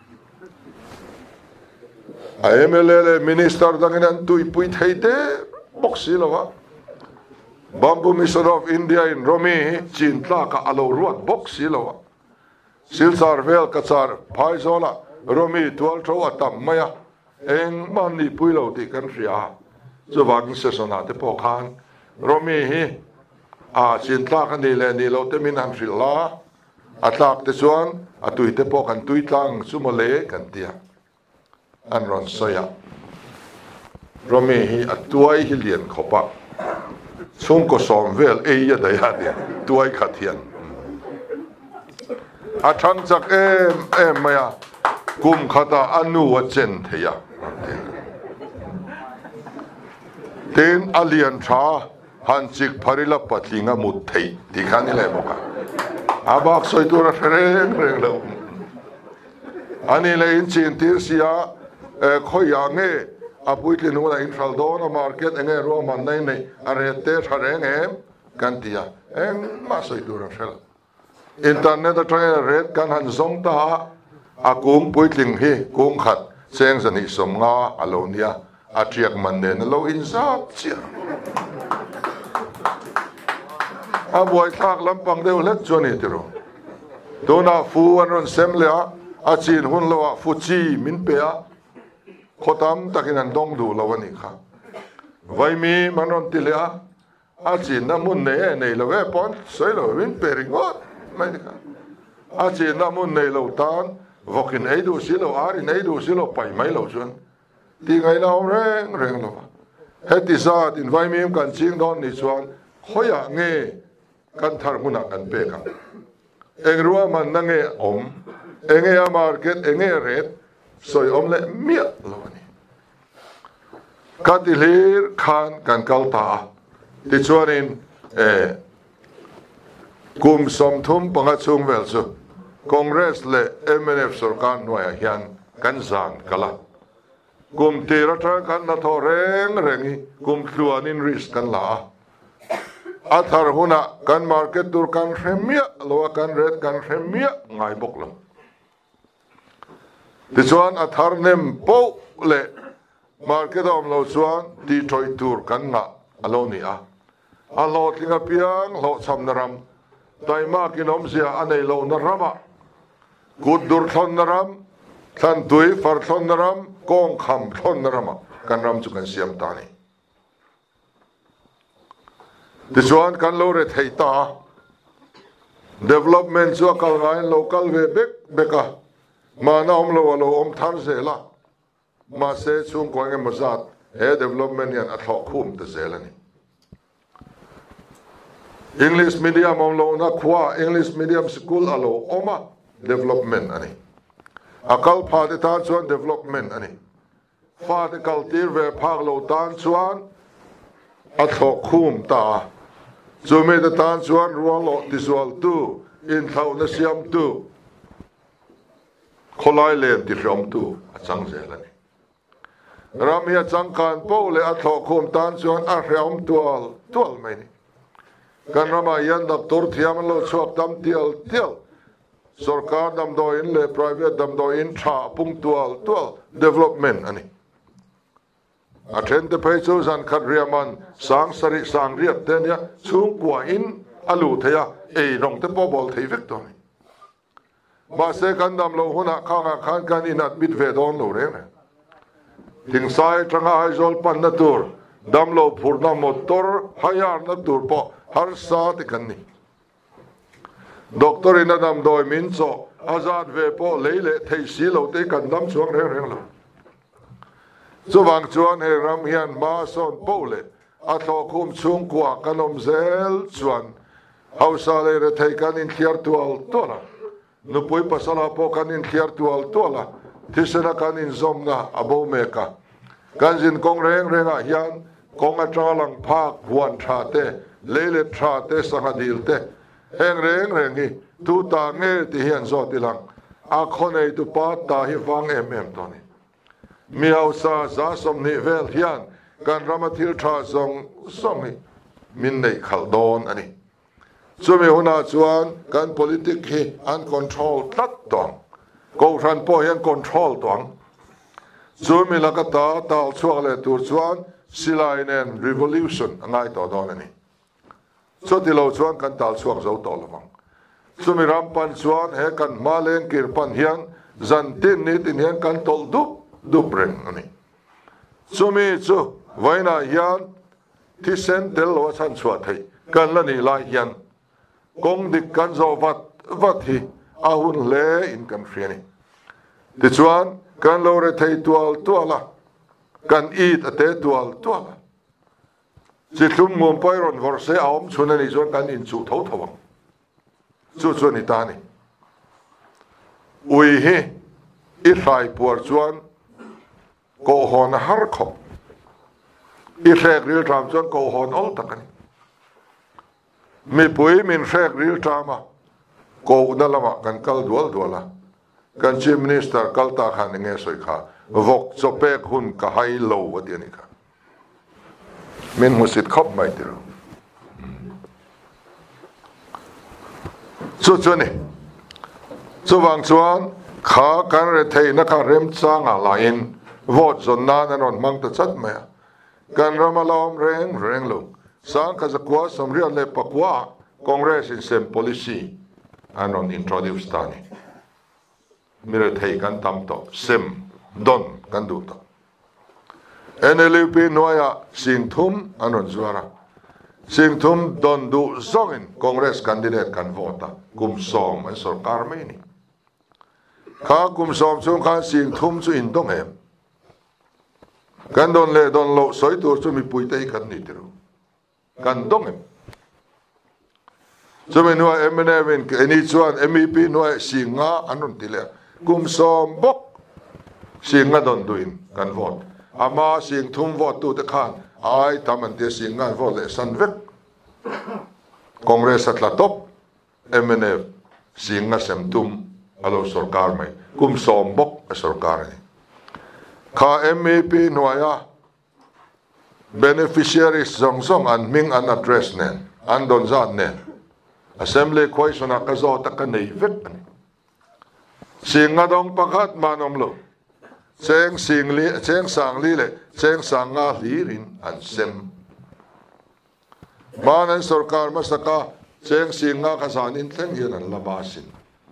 ไอ้เมเลมินิสเตอร์ดังนั้นตุยปุยไทยเต้บอกสิละวะบัมบูมิสเตอร์ of India in โรมีจีนตากะอาโลรวดบอกสิละวะซิลซาร์เวลกัซาร์พายโซละโรมีตัวเท่าตัมมายะเองมันนี่ปุยเราติกันเสียจะวางเสสนาเตปอคานโรมีฮีจีนตากันนี่แหละนี่เราเตมินันฟิลลาอัตลากเตส่วนตุยเตปอกันตุยตังสุมาเลกันเตียอันรอนสยาโรมีฮีตัวไอฮิเลียนขบะช่วงก็สอมเวลเอียดายาเดียตัวไอขัดเทียนทันจากเอ็มมายากุมขัดอนุวัจนเทียเต็นอเลียนชาฮันจิกพาริลปัตลิงามุดเทยที่ขันนี่แหละบอกว่าอาบักสอยตัวเร่งแล้วอันนี้เลยอินจินทิร์เสียคอยอย่างเงี้ยอาปุยที่นู้นอินฟราโดนมาร์เก็ตเองรัวมันได้ในอะไรเตะทะเลเองกันที่เองมาสอยตัวเร่งอินเทอร์เน็ตทางเรดกันหันส่งตาอากุงปุยลิงฮีกุงขัดเสียงสนิทสมงาอโลเนียอาเจียกมันเดินเราอินซาเจียอาบวยทากลำปังเดียวเล็กจวนนี่ติโรตัวน่าฟูอันรอนเซมเลยอาจีนหุ่นเราฟูจีมินเปียขดามตะกินันดงดูเราวันนี้ค่ะไว้มีมันรอนติเลียอาจีนน้ำมุนเน่ในเราเวปอนสวยเราวินเปริงอดไม่ได้ค่ะอาจีนน้ำมุนเน่เราตานวกินไอดูสิเราอารินไอดูสิเราไปไม่เราชวนที่ไงเราเร่งเราเฮติซาดินไว้มีกันจิงดอนนี่ชวนขอยางเงกันทารุณะกันเปกันเองรู้ว่ามันนั่งเงอมเองเงามาร์เก็ตเองเงเรดสวยอมเละเมียเรานี่กัติลีร์ขานกันกัลตาที่ชวนินกุมสมทุมปังชุงเวลสุคอนเกรสเล่เอ็มเอฟสุรการหน่วยยันกันจานกละกุมตีรัฐกันนัทเร่งกุมตัวนินริสกันละอัฐารหุนะกันมาร์เก็ตดูกันเฟมียลัวกันเรดกันเฟมียไงบกลงที่ส่วนอัฐารเนมโปเล่มาร์เก็ตอมเราส่วนดีทรอยตูร์กันนะอโลนีอาอัลลอฮ์ลิงาพิยังโลซัมนารามแต่มากินอมเสียอันในโลนารามะกุดดูร์ทอนนารามทันตุยฟาร์ทอนนารามกองคำทอนนารามะกันรำจุกันเสียมตานีที่ส่วนกันโลเรทไฮตา development ส่วนกันไง local เวเบกเบกะมาหน้าอมโลวโลอมทานเสละมาเสช่วงก่อนกันมาจัดdevelopment ยันอัตโคุมตัวเสละนี่ English medium อมโลนักว่า English medium school อโลอมา development อันนี้อาคัลพาติตานส่วน development อันนี้ฟาติคัลตีร์เวพากโลตานส่วนอัตโคุมตาจูเมตตานส่วนรัวโลติสวลตูอินเท่านัสยามตูขลายเลนติรอมตูจังเจลันรามีจังการโปเลอัตโคุมตานส่วนอาเรียมตัวไม่นี่กันรามายันดักตัวที่มันโลชอบดำเทียลสุรการดำโดอินเล private ดำโดอินชาปุ่งตัว development อันนี้อาเทนเตไปสู่สันคัดเรียมันสังสริสังเรียบเตเนี่ยสูงกว่าอินอลูเทียรองเตปอบอลเทวิกตัวนี้มาเสกันดำโลหุนะข้างข้างกันอินัดบิดเวดอนโลเร่เนี่ยถึงสายทางไอโซลปันนัตูร์ดำโลพูร์นามอตร์ฮายาร์นัตูร์ปอฮาร์ซาติกันนี่ด็อกเตอร์อินัดดำโดยมินโซอาซาดเวปอเลเลเทซีโลเตกันดำสวงเร่งโลสว่างชวนให้รำเฮียนมาสอนโปเลอัตโคุมชุงกว่ากันอมเซลชวนเฮาซาเลเรเทกันอินเทียร์ตัวละนุปุยปัสลาโปกันอินเทียร์ตัวละที่เสนากันอินซอมนะอโบเมกากันจินกงเร่งอ่ะยันกงอัตราลังภาคหวนชาเตเลเลชาเตสังดิลเตเฮงเร่งฮีตูตาเงที่เฮียนโซติลังอาคนไอตุปาตาฮิฟังตัวนี้มีเอาซาสมนิเวลเฮียนการรามาทิลทราสงสมิ min nei khal don ani chumi huna chuan kan politic hi an control tat tong ko ran po hian control tong chumi lakata tal chuak le tur chuan silai nen revolution angai to don ani so ti lo chuan kan tal chuak zo to lawang chumi rampan chuan he kan maleng kirpan hian zan tin ni tin hian kan tol dup reng ani chumi chu vaina hian thi sen tel lo chan chua thei kan la ni lai hian kong dik kan zo vat hi ahun le in kan friani ti chuan kan lo re thei tuala kan eat ate tuala si thum ngom pai ron vor se aom chuna ni chuan kan in chu tho thawang chu ni ta ni ui hi i hlai puar chuan ko hon har khop i rek ril tram chuan ko hon ol takani mi pui min rek ril trama ko na lama kan kal duala kan chief minister kal ta khan nge soi kha vok chopek hun ka hai lo watiani kha min musit khop mai tiru chu ni chu wang chuan kha kan re thei na kha rem changa lain vote zon na non mang ta chat mai kan ramalom reng lo sang ka zakwa somria le pakwa congress in sem policy anon introduce tani mire thei kan tam to sem don kan du to NLP noya singthum anon zuara singthum don du zongin congress candidate kan vota kum som an sarkar mai ni kha kum som chung kha singthum chu in dong em kan don le don lo soi tur chu mi pui tei kan ni tiru kan dong em chu mi nuwa MNVin eni chuan MEP nuwa singa anon tile kum som bok singa don duin kan vote ama sing thum vote tu te khan ai taman te singa vote le san vek congress atla top MNV singa sem tum alo sarkar mai kum som bok a sarkar ni kha MEP noya beneficiaries zong an ming an address nen an don zan nen assembly question ka zo ta ka nei vek ani singa dong pakhat manom lo cheng sang li le cheng sang nga lirin an sem manan sarkar masaka cheng singa ka sanin thleng hian an labasin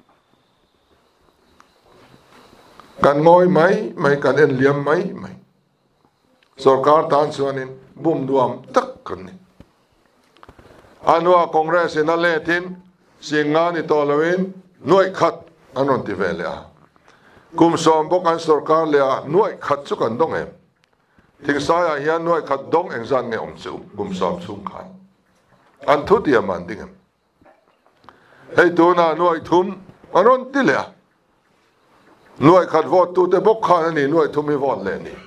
kan ngoi mai kan en liam mai sarkar tan chuanin bum duam tak kan ni anwa congress in aletin singa ni tolawin noi khat anon ti vele a kum som bok an sarkar le a noi khat chu kan dong em thing sa ya hian noi khat dong eng zan nge om chu kum som chung khan an thu ti man ding em hei tu na noi thum anon ti le a noi khat vote tu te bok khan ani noi thum hi vote le ni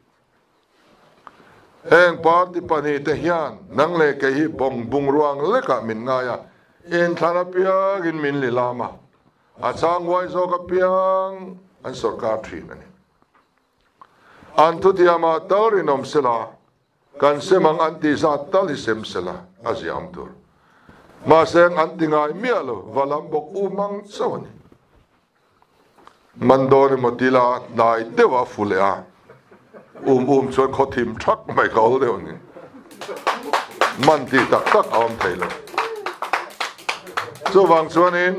heng party pani te hian nang le ke hi bung ruang le ka min nga ya in thana pia in min li lama a chang wai zo ka piang an sarkar thin ani an thu tiama tawrinom sela kan semang anti sa tali sem sela aziam tur ma seng anti ngai mialo valam bok umang sawani mandori motila nai dewa fulea chuan kho thim thak mai kol deu ni man ti tak awam thailo chu wang chuan in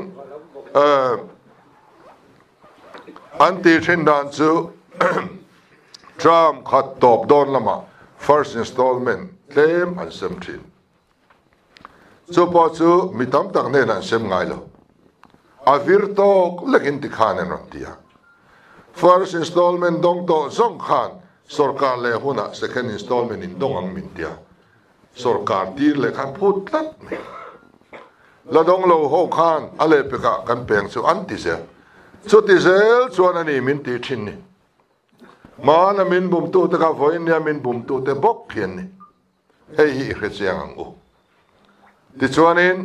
anti thindan chu Trump khat top don lama first installment claim an sem thin chu po chu mitam tak ne nan sem ngai lo avir tok lekin ti khan en tia first installment dong to zong khan sarkar le huna second installment in dong ang min tia sarkar tir le khan phut tat me la dong lo ho khan ale pe ka kan peng chu an ti se chu ti zel chuan ani min ti thin ni mana min bum tu te ka voin ya min bum tu te bok khian ni hei hi khe chiang ang u ti chuan in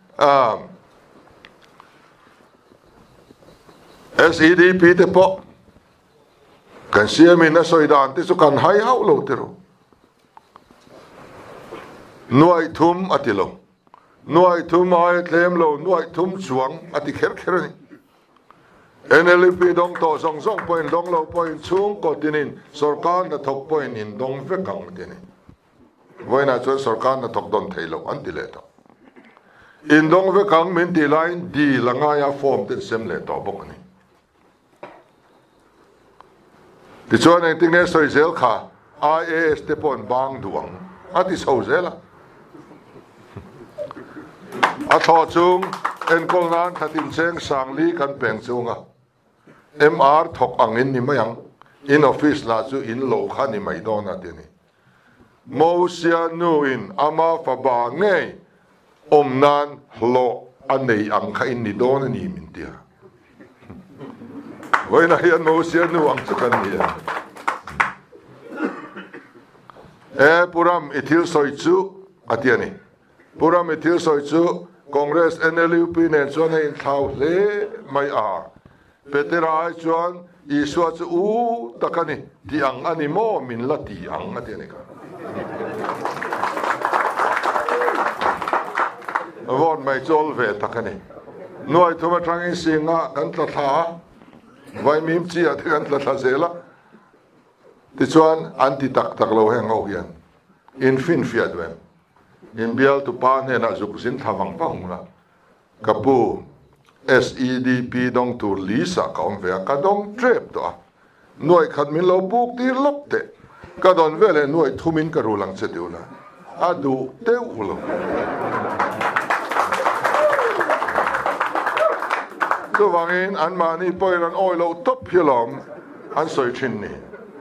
SEDP te po kan siya min na soidan ti su kan hai hau lo tiro nuai thum atilo nuai thum ai tlem lo nuai thum chuang ati kher kher ni NLP dong to song song point dong lo point chung ko tinin sarkar na thok point in dong ve kang tini voi na chuan sarkar na thok don thailo an ti le to in dong ve kang min ti line di langa ya form tin sem le to bok ni ti chuan ang tinge soi zel kha IAS te pon bang duang ati so zela a tho chung en kol nan thatin cheng sang li kan peng chunga MR thok angin ni mayang in office la chu in lo kha ni mai don na tini mo sia nu in ama fa ba nge om nan lo anei ang kha in ni don ni min tia voi na hian mo sia nu ang chu kan ni puram ithil soi chu atiani puram ithil soi chu Congress NLUP nen chuan in thau hle mai a Peterai chuan iswa chu u takani ti ang ani mo min la ti ang atiani ka avon mai chol ve takani noi thuma tangin singa kan tla tha vai mim chi a kan tla tha zela ti chuan anti tak tak lo heng ho hian in fin fiat wem in bial tu pa ne na zuk sin thawang pa hungla kapu SEDP dong tur lisa kaum ve ka dong trep to noi khat min lo buk tir lop te ka don vele noi thumin ka rulang che deula adu te ulo to wangin an mani poiran oilo top hilom an soi chin ni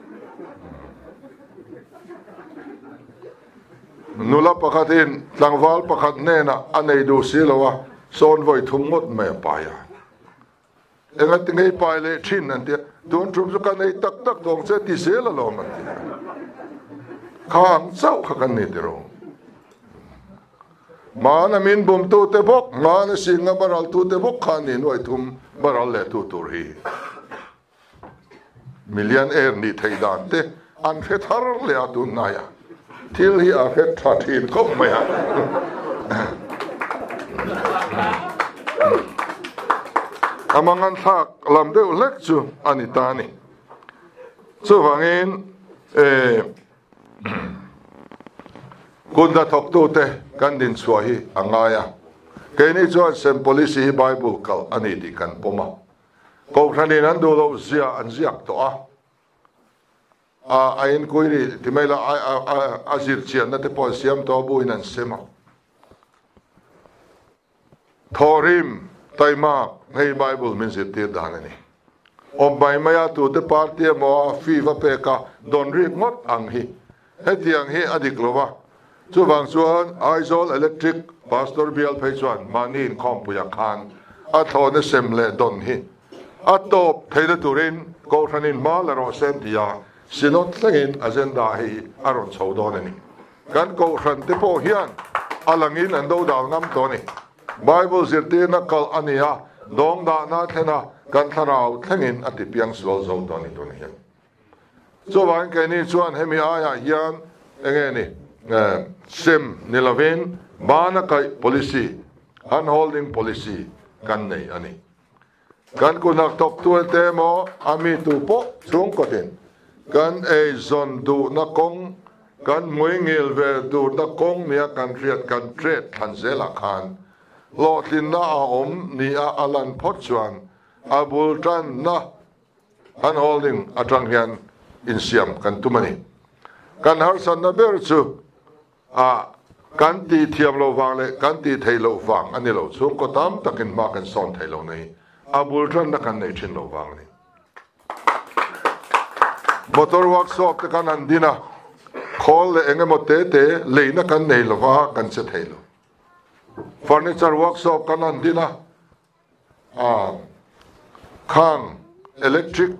nula pakhatin tlangwal pakhat nena anei du silowa son voi thumot me paya engat ngei pai le thin an te don trum su kan nei tak tak dong che ti sela lo man khang chau kha kan ni dero mana min bum tu te bok mana singa baral tu te bok khan ni noi thum baral le tu tur hi millionaire ni theidan te an phe thar le atu naya til hi a phe thathin kop maya amangan thak lam deuh lek chu ani tani chu wangin kunda thok tu te kan din chuahi angaya keini chuan sem policy bible kal ani di kan poma ko thanin an du lo zia an ziak to a ain koiri timela azir chian na te po siam to bu in an sema thorim taima hei bible min zit tir danani om bai maya tu te party mo fi va peka don ri ngot ang hi hetiang hi adik lova chu wang chuan aizol electric pastor bial phei chuan manin khom puya khan a thone semle don hi a top theida turin ko thanin mal ro sem tia sinot tlangin agenda hi aron chodonani kan ko than te po hian alangin an do dal ngam to ni Bible zirti na kal ania dong da na thena kan tharau thangin ati piang sol zo to ni to ni hian so wan ke ni chuan hemi aya hian enge ni sim nilaven bana kai policy unholding policy kan nei ani kan ko nak tok tu te mo ami tu po chung ko tin kan e zon du na kong kan muingil ve du na kong nia kan riat kan tret than zela khan lo tin na om ni a alan phot chuan abul tan na unholding atang hian in siam kan tumani kan har san na ber chu kan ti thiam lo wang le kan ti thei lo wang ani lo chung ko tam takin ma kan son thei lo nei abul tan na kan nei thin lo wang ni motor workshop te kan andina khol le enge mote te leina kan nei lo wa kan se thei lo furniture workshop kan andina khang electric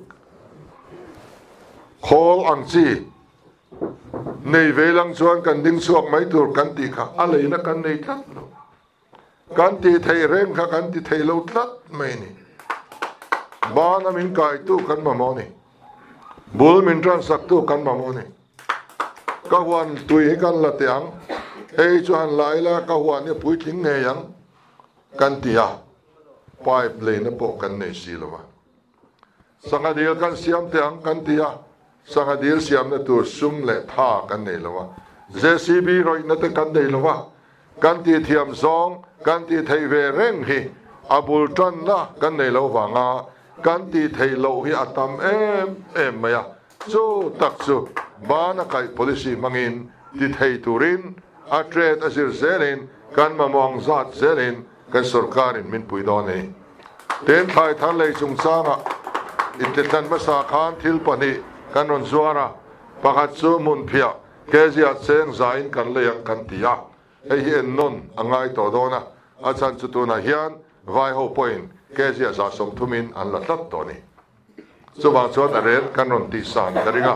khol ang chi nei velang chuan kan ding suak mai tur kan ti kha a leina kan nei that lo kan ti thei reng kha kan ti thei lo tlat mai ni ba na min kai tu kan ma mo ni bul min tran sak tu kan ma mo ni ka wan tui kan la tiang hei chuan lai la ka huan ni pui thing nge yang kan tia pipe le na po kan nei si lova sangadil kan siam te ang kan tia sangadil siam na tur sum le tha kan nei lova JCB roi na te kan nei lova kan ti thiam zong kan ti thei ve reng hi abul tan na kan nei lo wanga kan ti thei lo hi atam em maya chu tak chu bana kai policy mangin ti thei turin a trade asir zelin kan mamong zat zelin kan sarkarin min puidon ni ten thai than lei chung changa itetan masa khan thil pani kan ron zuara pakhat chu mun phia kezia cheng zain kan leyang kan tia hei en non angai to dona achan chu tu na hian vai ho point kezia za som thumin an la tat to ni chu wang chot aren kan ron ti san daringa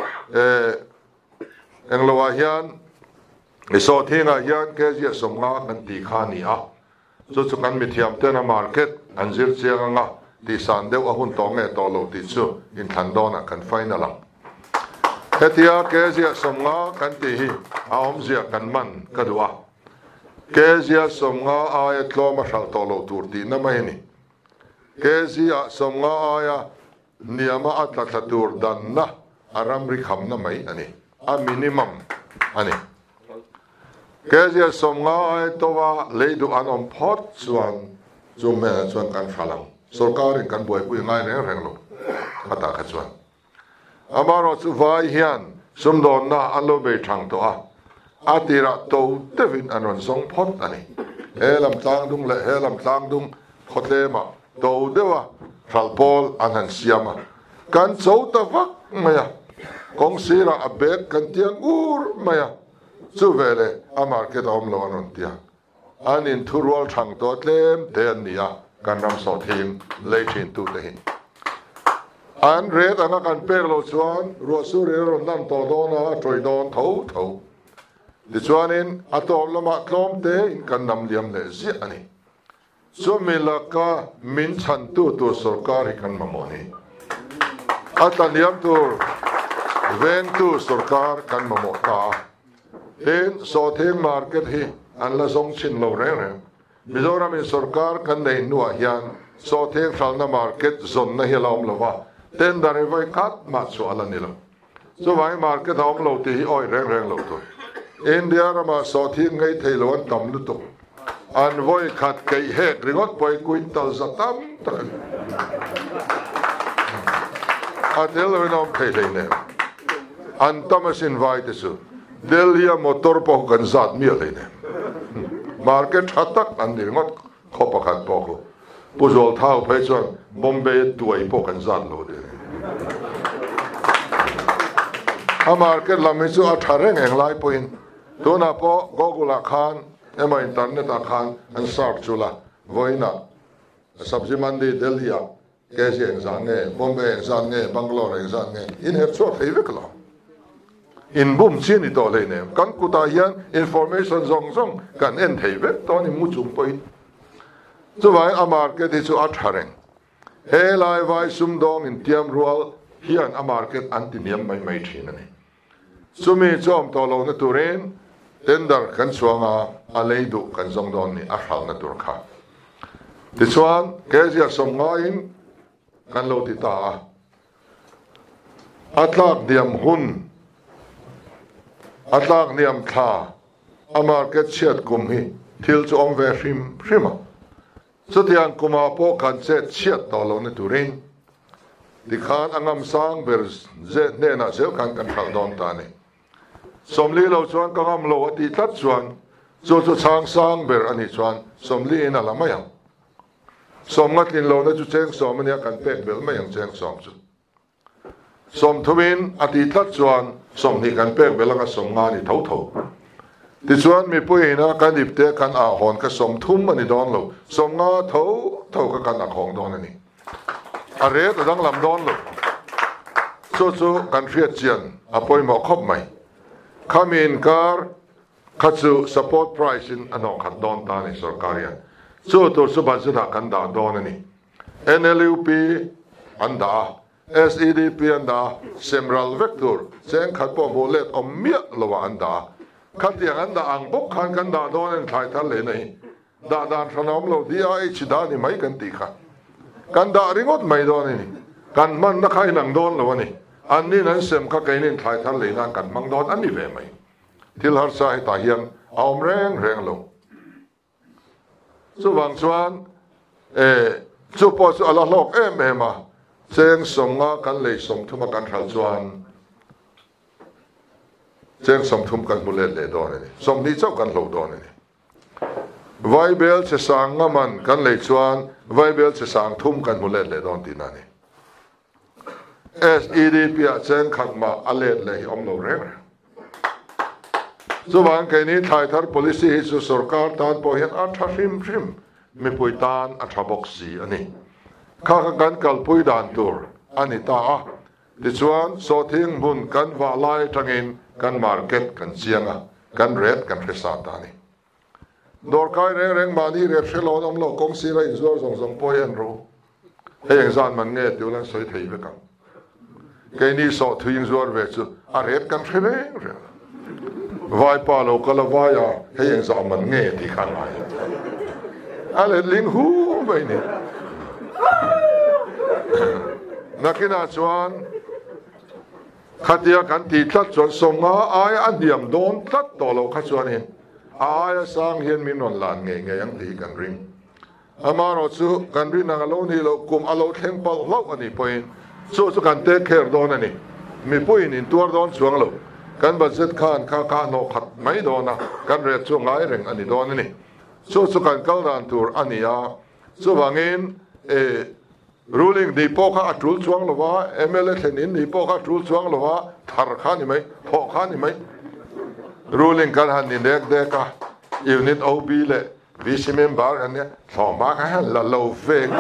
englowa hian so thinga hian kezia som nga kan ti khani a chu kan mi thiam te na market an zir chianga ti san deuh a hun to nge to lo ti chu in than dona kan final a hetia kezia som nga kan ti hi a om zia kan man ka duwa kezia som nga aya tloma hral to lo tur ti na mai ni kezia som nga aya niama atla tur dan na aram ri kham na mai ani a minimum ani kezia som nga aya to wa leidu anom phot chuan chu me chuan kan phalang sarkarin kan boi pui ngai reng lo khata kha chuan amaro chu vai hian sumdon na alo be thang to a atira to devin anon song phot ani helam tlang dung le helam tlang dung khotema to dewa thalpol anan siama kan chou ta vak maya kong sira abek kan tiang ur maya chu vele a market om lo anon tia anin thurwal thang to tlem ten nia kan ram so thim leithin tu te hin an red anga kan perlo chuan ro su re ron nan to dona troi don tho di chuanin atom lama tlom te in kan nam liam le zi ani so melaka min chan tu sarkar kan mamoni atan liam tur ven tu sarkar kan mamota ten so theng market hi an la song chin lo re Mizoram in sarkar kan nei nuwa hian so theng thalna market zon na hilom lova ten dare vai kat ma chu ala nilo so vai market hom lo ti oi reng lo to India rama so thing ngai theilon tam lu to an voi khat kai hek ringot poi quintal zatam tak atel venom thei ne an tamas invite su Delhi motor po kan zat mi le ne market hatak an ringot khopa khat po ko puzol thau phai chon Bombay tuai po kan zat lo de a market lami chu a thareng eng lai point tuna po gogula khan ema internet a khan an sark chula voina sabji mandi Delhi a kesi eng zange Bombay eng zange Bangalore eng zange in her chot thei vekla in bum chini to le ne kan kuta hian information zong kan en thei vek to ni mu chung point chu vai a market hi chu a thareng he lai vai sum dong in tiam rual hian a market antiniam mai thin ani sumi chom to lo na turin tender kan chuanga a leidu kan zong don ni a hral na tur kha ti chuan kezia som nga in kan lo ti ta atlak diam hun atlak niam tha a market chet kum hi thil chu ong ve hrim so tiang kuma po kan chet to lo na turin di khan angam sang ber ze ne na zel kan hral don ta ni somli lo chuan ka ngam lo ati tat chuan chu chang sang ber ani chuan somli in ala mayang som ngatlin lo na chu cheng som ania kan pek bel mayang cheng som chu som thuin ati tat chuan som ni kan pek belanga som nga ni tho ti chuan mi pui na kan ipte kan a hon ka som thum ani don lo som nga tho ka kan a khong don ani a re ta dang lam don lo chu kan riat chian apoi mo khop mai come in car khatsu support price in anong khat don ta ni sarkarian so to su ban su da kan da don ani NLUP anda SEDP anda Semral Vector cheng khat po bolet om mia lo anda ขัดอย่างนั้นด่าอังบุกขันกันด่าโดนถ่ายทะเลนี่ด่าด่านขนมเราดีไอชิดานี่ไม่กันตีค่ะกันด่าริงดไม่โดนนี่กันมันนักให้หนังโดนแล้วนี่อันนี้นั้นเสมข้าไก่นี่ถ่ายทะเลนั่นกันมังโดนอันนี้เวไหมที่หาสายตาเฮียนเอาแรงลงสุวังสวนสุปอสุอลาโลกเอ็มมาเสียงสมงากันเลยสมทุมกันขัดสวนเสียงสมทุมกันมุเลเลดอนนี่สมนี้เจ้ากันโลดอนนี่ไวเบลจะสั่งงามันกันเลยสวนไวเบลจะสั่งทุมกันมุเลเลดอนที่นั่นนี่ SEDP เสียงขัดมาอเลดเลยอมโลเร่สุวรรณแค่นี้ไทยทัศน์ policy สุสร์การตานพอเห็นอัฐริมมีปุยตานอัฐบกสีอันนี้ข้ากันกัลปุยดานตัวอันนี้ตาดิชวนโซทิงบุญกันว่าไล่ทั้งอินกันมาร์เก็ตกันเชียงกันเรดกันเฟสตานี่ดอร์กายเร่งมานี่เรียบเชลล์น้ำโลกงสีไรส่วนส่งปอยอันรู้ให้ยังสานมันเงี้ยตัวนั้นสวยถี่ไปกันแค่นี้โซทิงส่วนเวชอาเรดกันเร่งวายปาโลกละวายให้ยังสอนมันเงี้ยที่ข้างในอะไรลิงหูไปนี่นักนาชวนขัดยากันตีทัดชวนส่งมาอายอันเดียมโดนทัดต่อเราขัดชวนเห็นอายสร้างเห็นมีนนลานเงี้ยยังตีกันริงอามาเราสู้กันริงนักโลนี่เรากุมอาโลเทงปอลเล่าอันนี้ไปสู้กันเตะเคร์โดนอันนี้มีปุ้ยนี่ตัวโดนช่วงเรากันบัดเสร็จข้านข้าโนขัดไม่โดนนะกันเรียกช่วงไงเร่งอันนี้โดนนี่สู้กันกัลดันตัวอันนี้สู้บางเงินruling ดีพอข้าจุลช่วงหรือว่า MLA เห็นดีพอข้าจุลช่วงหรือว่าทาร์ข้านี่ไหมพอข้านี่ไหม ruling กันหันนี่เด็กยูนิต OB เลยวิชิเมมบาร์กันเนี่ยสองมากันละโลเฟง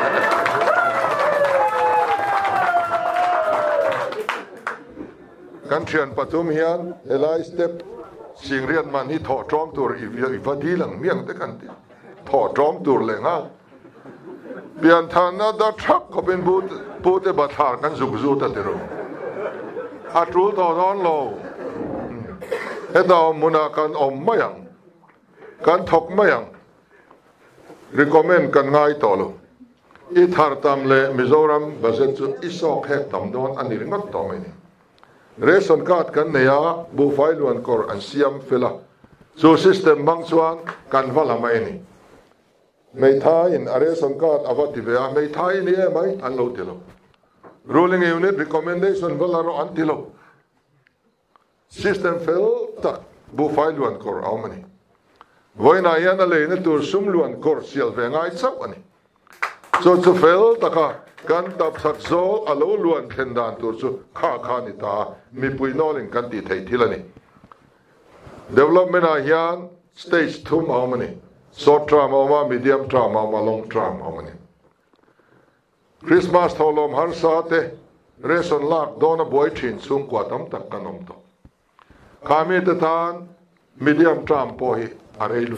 กันเชียนปัจจุบันหลายสเต็ปสิ่งเรียนมันนี่ถอดจอมตัวอีฟัดีหลังเมียงแต่กันถอดจอมตัวเลยนะเปลี่ยนฐานะดัชก็เป็นพูดบัตรกันสุดๆแต่รู้อาจุลตอนนั้นเราเห็นเรามุนากันอมไม่ยังกันทกไม่ยัง recommend กันง่ายต่อเลยอีทาร์ตามเลยมิโซรัมบัสจุอิสอกเฮตามโดนอันนี้งัดต่อไม่เนี่ยเรสอนการ์ดกันเนี่ยบูไฟลวนกอร์อันเซียมฟิลาสู่ซิสเต็มบางส่วนกันว่าละไม่เนี่ยไม่ท้ายin arrest card avativeไม่ท้ายนี่ไหมอันโลติโล ruling unit recommendation ว่าเราอันติโล system fail ตักบุไฟล้วนกอร์เอามันนี่วันนี้ยันอะไรนี่ตัวซุ่มล้วนกอร์เสียเวงไอ้สักวันนี้ so to fail ตักกันตับสักโซอโลล้วนเห็นด่านตัวสุข้านี่ตามีปุยนอลิงกันตีไทยทีละนี่ development ยัน stage 2เอามันนี่ short term เอามา medium term เอามา long term เอามาเนี่ยคริสต์มาสทอลมฮาร์ซาเตเรสอนลากโดนบอยชินสูงกว่าตั้มตักกันอมโตข้ามีแต่ทาน medium term พอฮีอะไรลุ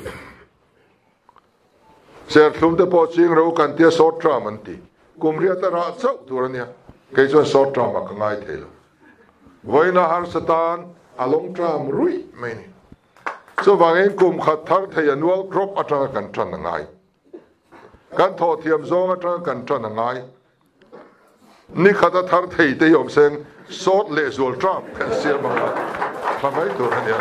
เสียทุ่มแต่พอจริงเรากันเที่ย short term มันตีกุมเรียตระเจ้าตัวเนี่ยแค่ส่วน short term มันก็ง่ายเท่าวันนี้ฮาร์สตานa long term รุ่ยไม่เนี่ยส่วนบางเองกลุ่มขัดทักทยันวัลครบอัตรากันจันทร์ง่ายการทอเทียมโซงอัตรากันจันทร์ง่ายนี่ขัดทักทยเตยอมเซงโซดเลสูลทรัมกันเสียมาทำไมตัวนี้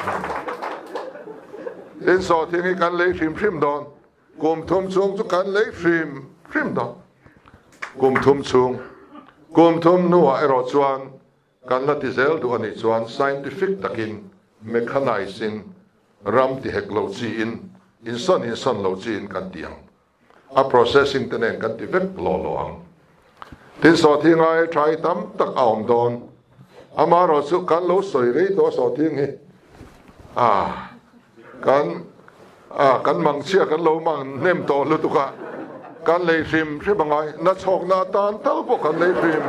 เล่นสอดที่ให้กันเลี้ยพริมดอนกลุ่มทุ่มสูงสุกันเลี้ยพริมดอนกลุ่มทุ่มสูงกลุ่มทุ่มนัวเอรอชวนกันลัติเซลดูอันนี้ชวน scientific ตะกิน mechanizing ram ti hek lo chi in son lo chi in kan tiang a processing tenen kan ti vek lo ang tin so thi ngai trai tam tak aum don ama ro su kan lo soi rei to so thi ngi kan mang chia kan lo mang nem to lu tu ka kan lei rim bangai na chok na tan tal bo kan lei rim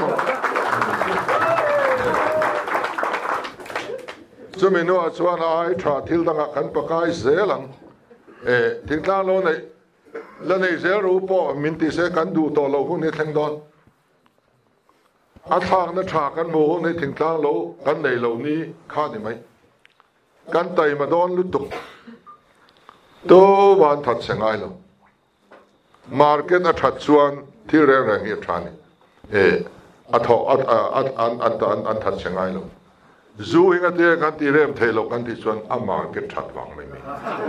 จุมิโนอาชวนไอ้ทราทิลดังกันปะกายเซลังถึงตาโลในแล้วในเซรูปอมินติเซกันดูต่อเราหุ้นในแทงดอนอาทางนั้นทรากันโมในถึงตาโลกันในเหล่านี้ข้าได้ไหมกันไตมาโดนลุตุกตัววันทัดเสงไงล่ะมาร์เก็ตทัดชวนที่แรงๆอีกทางนี้อัฐอันทัดเสงไงล่ะจูเองก็เดียกันที่เริ่มเทโลกันที่ชวนมาร์เก็ตทัดวังไม่มี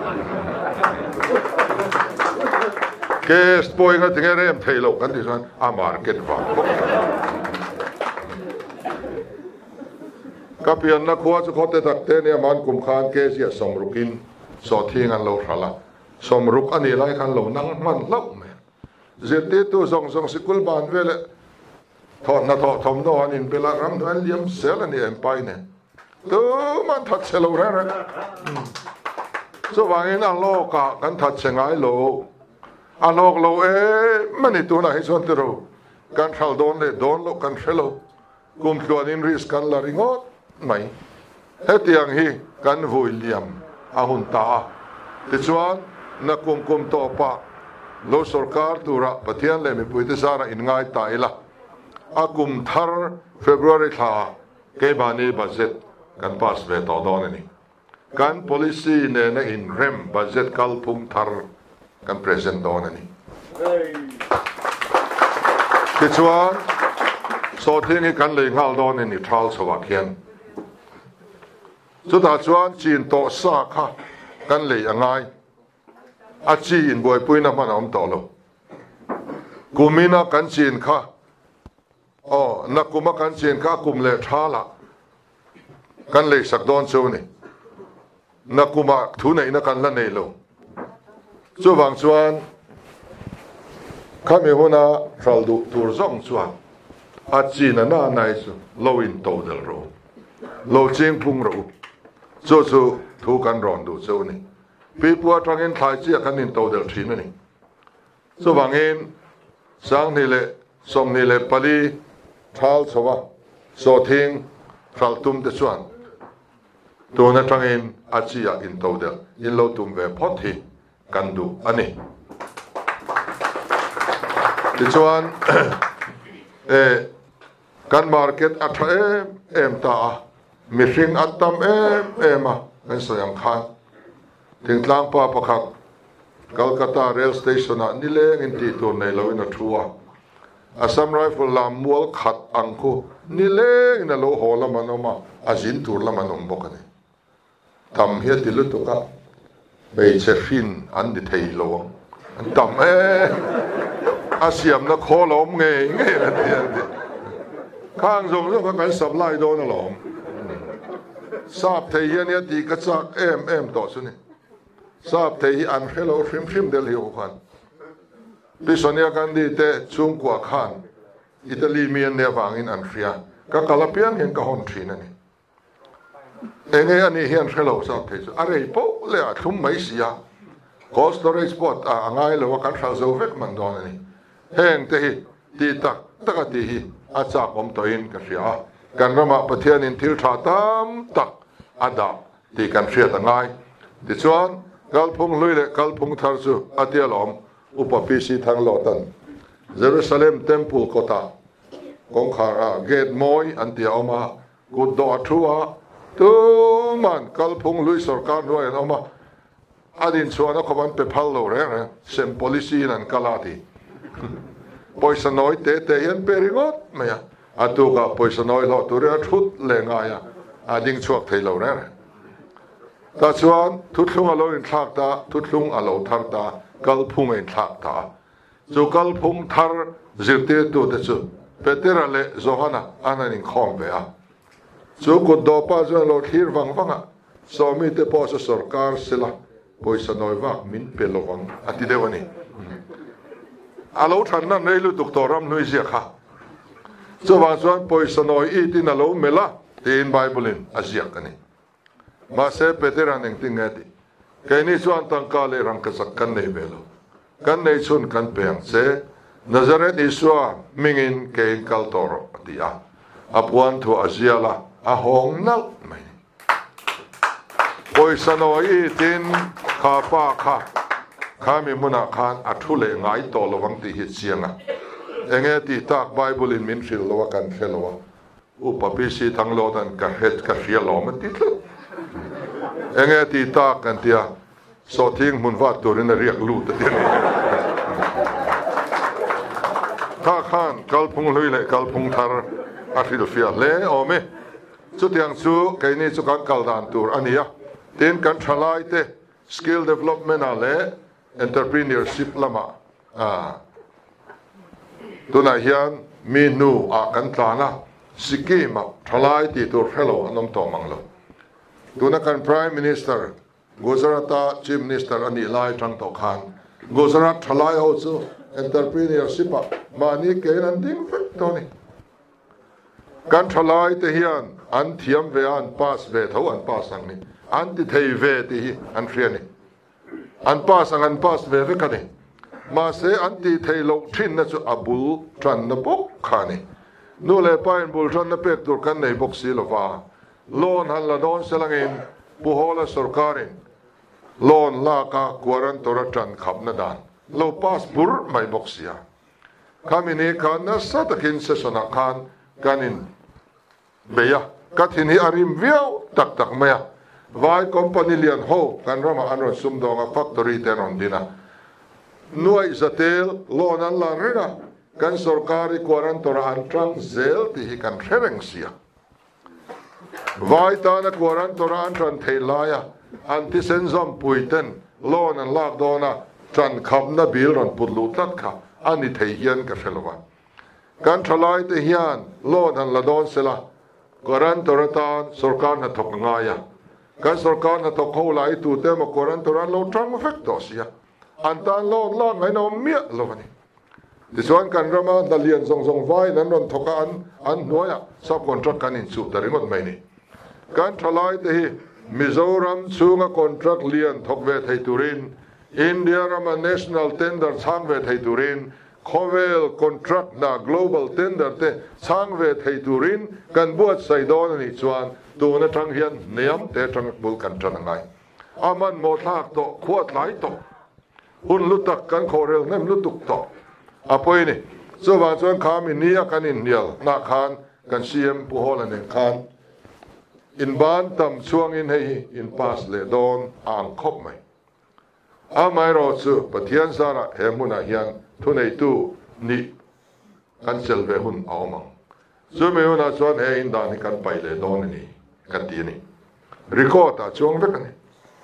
เคสปอยก็ถึงเริ่มเทโลกันที่ชวนมาร์เก็ตวังก็เปลี่ยนนักขวาจะขอแต่ตักเตเนี่ยมันกุมขานเกษียสมรุกินสอดที่งานเราทละสมรุกอันนี้ไรกันเรานั่งมันเล่าไหมเจติตัวส่งสกุลบานเวลทอดนาทอทอมโนอันนี้เป็นละรำนั้นเลี้ยมเสลนี่เอ็มไปเนี่ยตัวมันทัดเสลเราแล้วส่วนนี้อันโลกกันทัดเสงายโลอันโลกโลมันนี่ตัวไหนส่วนตัวกันขัลโดนเลยโดนโลกันเสลกุมตัวนี้ริสกันลาริงอดไม่เฮตียงฮีกันวุยเลียมอาหุนตาติดชวนนักกุมตัวปะโลสรการตัวระปะเทียนเลยมีปุยติสาระอินง่ายตายละอากุมทาร์เฟบรุรีท่าเก็บานีบัจเจตกันพาสเวตต่อดอนนี่กัน policy เนี่ยอินเรมบัจเจตคัลพุงทาร์กัน present ดอนนี่ติดชวนสอดที่นี่กันเลยงาดอนนี่ทรัลสวักเขียนสุดท้ายชวนจีนโตซาค่ะกันเลยยังไงอาจีนบ่อยปุยน้ำมันอมต่อโลกุมินากันจีนค่ะนักกุมกันจีนค่ะกุมเลยท้าละกันเลยสักดอนโซนี่นักกุมทุนไหนนักกันละเนี่ยโลส่วนบางส่วนข้ามีหัวหน้าทรัลดูตัวซ่องส่วนอาจีนน่าไหนสุโลอินโตเดลโรโลเชียงพุงโรจู่ทุกันรอนดูโซนี่ปีปัวทางเงินไทยเจียกันอินโตเดลทีนี่ส่วนบางเงินสังนี่แหละสมนี่แหละปลีท้าวสวะโซทิงทรัลตุมเดชวนตัวนั้นทางเงินอาเจียอินโตเดลอินโลตุมเวพอทีกันดูอันนี้ดิชวนกันมาร์เก็ตอัตเอ็มตามิชิงอัตตัมมาเป็นสยามขันถึงทางป่าประคักกัลกัตตาเรลสเตชันนี่เลยอินที่ตัวในเราอินทัวอาสัมไรฟ์ลามวัวขัดอังคูนี่เลยอินโลหอละมันออกมาอาจินตูร์ละมันอมบกันนี่ทำเฮียติลุตุกะไปเชฟินอันดิเทยโลทำอาเซียมนักขอหลอมเงยกันเดียดข้างส่งเรื่องการสับไล่โดนหลอมทราบเทียนดีกระซักต่อสุนีทราบเทียนเฮลโลฟิมเดลิโอคันพิษณุกันดีเตชุงกว่าขันอิตาลีเมียนเนวังอินอันเฟียก็กาลเปียนเห็นกะฮอนทรีนั่นนี่อันนี้เห็นเฮลโลทราบเทียนอะไรปุ๊บเลยทุ่มไม่เสียคอสต์เรสปอร์ตง่ายเลยว่าการเข้าสู่เวกมันโดนนี่เฮงเตะตีตักตีอาจารย์ผมตัวเองก็เสียกันรำมาประเทศนินทิลชาตามตักอาดาตีกันเสียตั้งไงดิฉันกัลพงลุยเลยกัลพงทาร์ซูอาเดียลอมอุปปิสิทางลอตันเยรูซาเล็มเทมเพลโคตากงคาราเกตมอยอันที่เอามากุดดอทัวตัวมันกัลพงลุยสกัดด้วยเอามาอาดินส่วนนั้นเขามันเป็นพัลโลเร่เซม policy นั่นกาลาตีปอยสนอยเตยันเปริงอดไหมอ่ะอาตุกะปอยสนอยหล่อตัวเรือทุดเลงายอ่ะอาดิ่งชวกเทโลเร่แต่ส่วนทุดลุงอโลอินทักตาทุดลุงอโลทักตากัลพุงอินทักตาจูกัลพุงทาร์จิตเตตัวเดจูเปเตอร์เลโซฮานะอันนั้นอินคอมเบอ่ะจูกุดดอป้าจวนโลทีร์วังอ่ะสามีเตปอสสรการสิละปอยสนอยวักมินเปโลวังอติเดวันีอาลูทันนั่นในลูกตุกตอรำนุยเสียค่ะส่วนบางส่วนปอยสนอยอีที่นั่นเราเมล่าที่อินไบเบิลินอาเซียกันนี่มาเสพเปเตอร์นั่งติงเงดีแค่นี้ส่วนตั้งกาเลรังกษักกันในเบลกันในส่วนกันเปียงเสนาซาเรตอิสวามิงินเกนกัลตอรติอาอับวันทัวอาเซียละอาหงนัลไม่ปอยสนอยอีทินข้าป้าข้ามีมุนาคานอัทุเลง่ายต่อระวังที่หิตเสียงอ่ะเองที่ตากไบเบิลมินฟิลละวกันเฟลวะอุปปิสิทั้งโลดันกะเฮ็ดกะเฟียลอมันติดเลยเงี้ยตีตากันเตียโซทิ้งมุนวาดตัวนี้เรียกลูดเตียถ้าข้านกัลพงลุยเลยกัลพงทาร์อาทิตย์เฟียเล่โอเมสุดยังสู้แค่นี้สุกันกัลดานตัวอันนี้เต้นกันทลายเต skill development อะไร entrepreneurship ละมาตัวไหนยันมีนูกันตานะสกีมาทลายตีตัวเฟลโลน้องตัวมังโลตัวนักการ prime minister กุจราต chief minister อันนี้ไล่จังตกขันกุจราตทลายเอาสู้ entrepreneurship มานี่เกินอันดิ้งฟิตตัวนี้การทลายตียันอันเทียมเวอัน pass เวทเอาอัน pass สังนี้อันที่เทเวตีอันเฟียนี่อัน pass อัน pass เวฟกันนี่มาเสอันที่เทโลทินนั่นจะอับุลจันนบกขานี่นู่นเลยไปบุลจันนเป็กตัวกันในบกสีลฟ้าโลนฮันละโดนเสลังอินผู้ฮอลสุรการินโลนลากากวรันตัวจันขับนาดานโลปัสบุรไม่บกเสียคำนี้การนัสตะกินเสสนักขันกันอินเบียกัดที่นี่อาริมวิวตักเมียวายคอมพานีเลียนโฮกันรามาอันรสุมดองฟักตอรีเตนอนดีนะหน่วยสเตลโลนันลาเรนะกันสุรการิกวรันตัวอันทรังเซลที่กันเร่งเสียวายตานกวรันตัวอันทรันเทลายอันที่เซนซอมปุยเตนโลนันลากโดนะจันขับนาบิลรันปุดลุตัดค่ะอันนี้เทียนกับเฟลวะกันทลายเทียนโลนันละโดนเสละกวรันตัวตานสุรการนัทกง่ายกันสุรการนัทกเขาไหลตัวเต็มกวรันตัวอันโลทรังเฟกต์ตัวเสียอันตานโลนล่างไงน้องเมียโลนี่ที่ส่วนกันรามาดเลียนส่งไว้นั้นนนทกอันน้อยสับคอนทรักกันอินสุดแต่ริงดไม่นี่การทลายที่มิโซรัมสูงคอนทรักเลียนทกเวทไทตูรินอินเดียรามา national tender สร้างเวทไทตูรินโคเวลคอนทรักนะ global tender เตสร้างเวทไทตูรินกันบวชใส่ดอนนี่ส่วนตัวนั้นทั้งเฮียนเนียมแต่ทั้งบุลกันจันงไงอามันโมทากโตขวดไหลโตหุ่นลุตักกันโคเรลนั่นลุตุกโตอภัยนี่ส่วนขามินียกันอินเดียนักขานกันเสียมผู้ฮอลแลนด์ขานอินบ้านตำช่วงอินให้อินพาสเลดอนอ่างคบไหมไม่รอสู้ปะเทียนสาระเฮมุนาเฮียนทุนไอตู้นี่กันเซลเวหุนเอามังส่วนไม่หุนส่วนเฮอินดานี่กันไปเลดอนนี่กันตีนี่ริโกตาช่วงเวกันนี่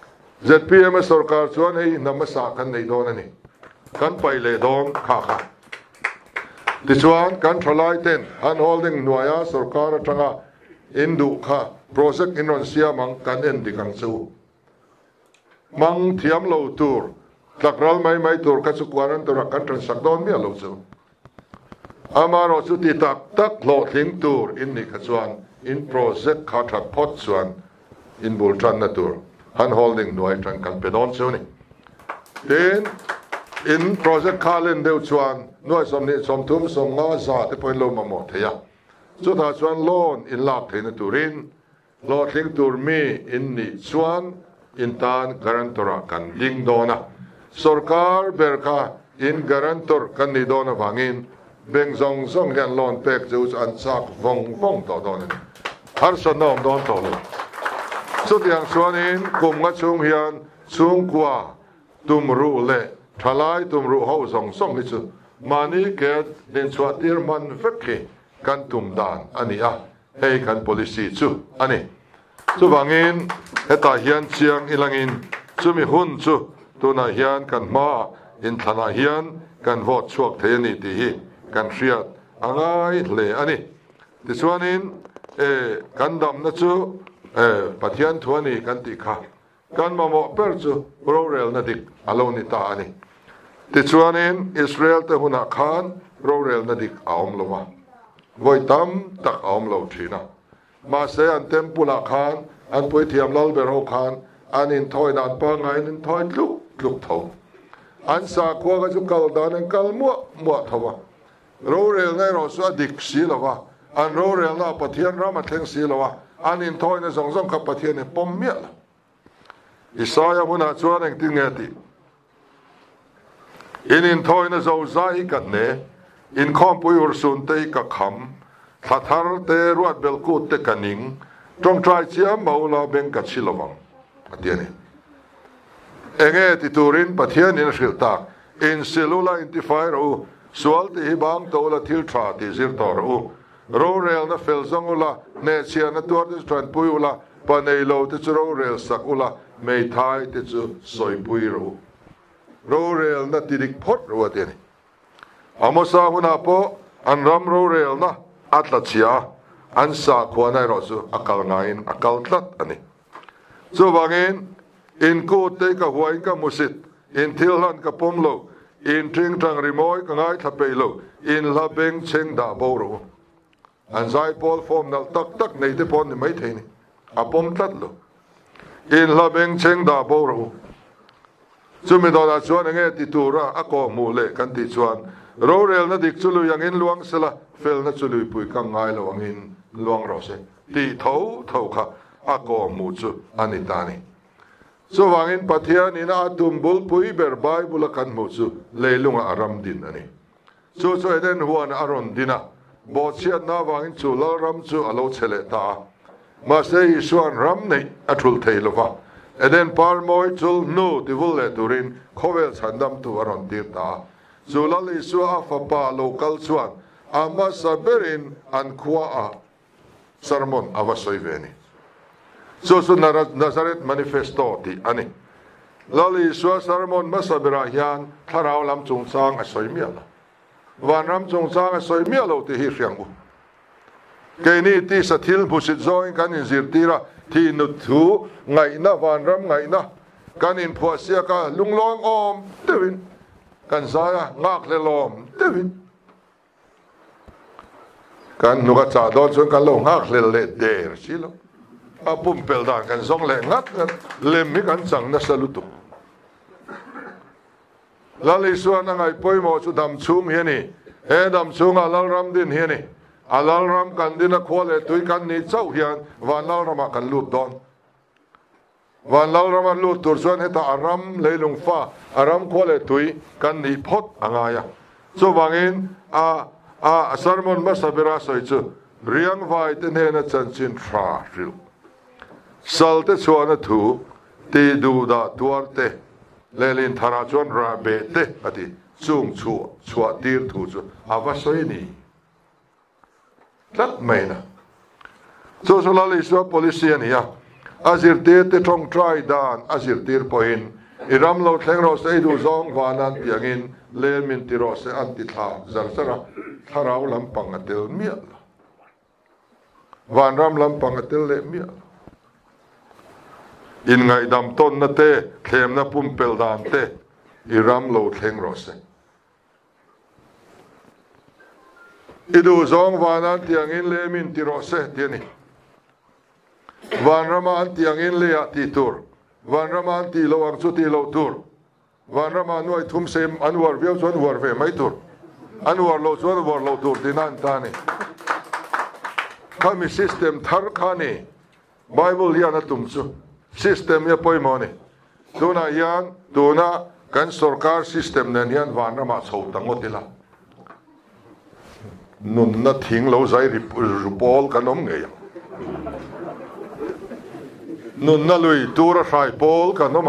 ZPM สุรการส่วนเฮนำมาสักกันในดอนนี่กันไปเลดอนข้าดิฉันกันทลายเต้นฮันโฮลดิ้งหน่วยสุรการจังอ่ะอินดูค่ะโปรเจกต์อินโดนีเซียมังกันเอ็นดิกังซูมังเทียมโลตูร์ตักรัลไม่ตูร์กัสุกวารันตัวกันทรันสักดอนเมียโลซูอามาโรสุติตักโลทิงตูร์อินนี่ขส่วนอินโปรเจกต์ขาทักพอดส่วนอินบุลจันนตูร์ฮันโฮลดิ้งหน่วยจังกันเป็นดอนซูนี่เด่นอินโปรเจกต์คาเลนเดวชวนหน่วยสมนิสมทุมสมงาซาที่เป็นโลมาหมดเทียสุดท้ายชวนโลนอินลาบเทนตูรินโลทิงตูร์มีอินนี่ชวนอินตานการันตระกันดิงโดนะสุรการเบรกาอินการันตระกันนิโดนะฟังอินเบงซงซงเฮียนโลนเป็กจูอันซักฟงต่อโดนฮาร์สนอมโดนต่อเลยสุดอย่างชวนอินกุมกัดชงเฮียนสูงกว่าตุมรูเล่ทลายตุมรูเขาส่งนี่สุมานี่เกิดเดินสวัสดิมันเฟกกันตุมดานอันนี้ให้กัน policy สุอันนี้สุบางอินเหตุเฮียนเชียงอิลังอินสุมีหุ่นสุตัวนาเฮียนกันมาอินธนาเฮียนกันวอดช่วงเทนี่ที่กันเชียดอะไรเลยอันนี้ที่ส่วนอินกันดำนั่นสุปัจจัยทัวนี่กันติค่ะกันมาหมอเปิดสุโรเรลนั่นดิอารมณ์นิตาอันนี้ที่ส่วนอินอิสราเอลแต่หุนักขานโรเรลนั่นดิเอามลงมาไว้ตั้มตักเอามลงทีนะมาเสียอันเต็มปุระขานอันปุยเทียมลลเบโรขานอันอินทอยนานปังไงนินทอยลุกเท่าอันสากัวก็จะกัลดานันกัลมัวเท่าโรเรลในเราสวดิกสีละวะอันโรเรลน่ะปะเทียนรามาเทงสีละวะอันอินทอยในส่งกับปะเทียนเนี่ยปมเมียละอิสายามุนาชวนเองติงเงติอินทอยในเจ้าใจกันเนี่ยอินคอมปุยอุรสุนเตยกับคำทัทาร์เตรวดเบลกูเตกันิงตรงใจเชียมบ่าวลาเบงกัดชิลวัง atiani enge ti turin pathian in hril tak in cellular identifier ro sual ti hibang to la thil tha ti zir tor ro ro rel na fel zong ula ne chia na tur ti tran pui ula pa nei lo ti ro rel sak ula mei thai ti chu soi pui ro rel na ti dik phot ro atiani amosa huna po an ram ro rel na atla chia an sa khwana ro su akal ngain akal tlat ani so wangin in ko te ka huain ka musit in thilhan ka pomlo in tring tang rimoy ka ngai thapelo in labeng cheng da boro an zai pol form nal tak tak nei te pon mai theini a pom tlat lo in labeng cheng da boro chumi do da chuan nge ti tura a ko mu le kan ti chuan ro rel na dik chulu yang in luang sela fel na chulu pui ka ngai lo angin luang ro se ti tho tho kha a ko mu chu anitani so wangin pathian ina tumbul pui ber bible kan mu chu leilunga aram din ani so eden huan aron dina bo chiat na wangin chu la ram chu alo chele ta ma se isuan ram nei atul theilova eden par moi chul no divule turin khovel chandam tu aron dir ta zulali su afa pa local chuan ama saberin an khwa a sermon avasoi veni so Nazaret manifesto ti ani lali su sermon masabira hian tharau lam chung chang asoi miala van ram chung chang asoi mialo ti hi riang u ke ni ti sathil busit zoin kan in zirtira ti nu thu ngai na van ram ngai na kan in phuasia ka lunglong om tewin kan saya ngak le lom tewin kan nuka cha don chon kan lo ngak le der silo a pum pel dan kan zong le ngat le mi kan chang na salutu lali suan ngai poi mo chu dam chum hiani e dam chunga lal ram din hiani alal ram kan dina khole tui kan ni chau hian van lal rama kan lut don van lal rama lut tur chuan heta aram leilung fa aram khole tui kan ni phot angaya so wangin a sermon masabira soi chu riang vai te ne na chan chin thra ril salte chuan thu ti du da tuarte lelin thara chuan ra be te ati chung chu chua tir thu chu avasoi ni lat mena so lali so policia ni ya azir te thong try dan azir tir poin iram lo thleng ro sei du zong wanan piangin le min ti ro se anti tha zar sara tharau lam pangatel mia van ram lam pangatel le mia in ngai dam ton na te thlem na pum pel dan te iram lo thleng ro se idu zong vanan tiangin le min ti ro se tiani van rama an tiangin le ati tur van rama an ti lo ang chu ti lo tur van rama noi thum sem anwar veo chuan war ve mai tur anwar lo chuan war lo tur dinan tani kami system thar khani bible yana tum chu system ya poimoni tuna yan tuna kan sarkar system nen yan van rama chho tangotila nun na thing lo zai rupol kanom nge nun na lui tura sai pol kanom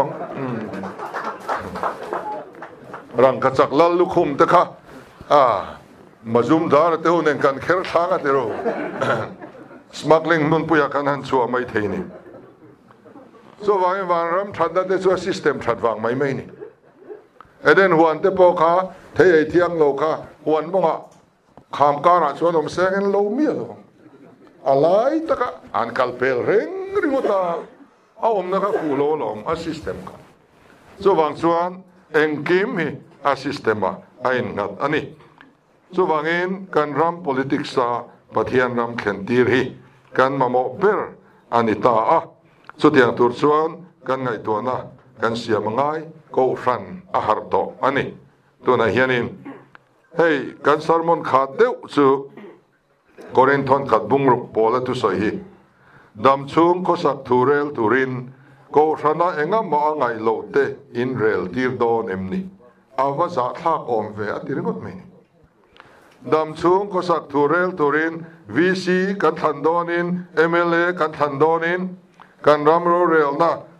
rang ka chak lal lu khum te kha mazum dar te hunen kan kher thanga te ro smuggling nun puya kan han chu mai theini so wang ram thanda te chu system thadwang mai mai ni eden huan te po kha thei thiang lo kha huan monga kham kana chuan om seng lo mi lo alai taka an kalpel reng ringota awm na ka kulo lom a system ka so wang chuan engkim hi a systema ain ngat ani so wangin kan ram politics sa pathian ram khentir hi kan mamo ber anita a so tiang tur chuan kan ngai to na kan siamangai ko ran a harto ani to na hianin hey kan sermon khat deu chu korinthon khat bungruk pola tu soi hi dam chung ko sak thurel turin ko rana enga ma ngai lo te in rel tir don emni awa za tha om ve atiringot me dam chung ko sak thurel turin vc kan thandonin mla kan thandonin kan ramro rel na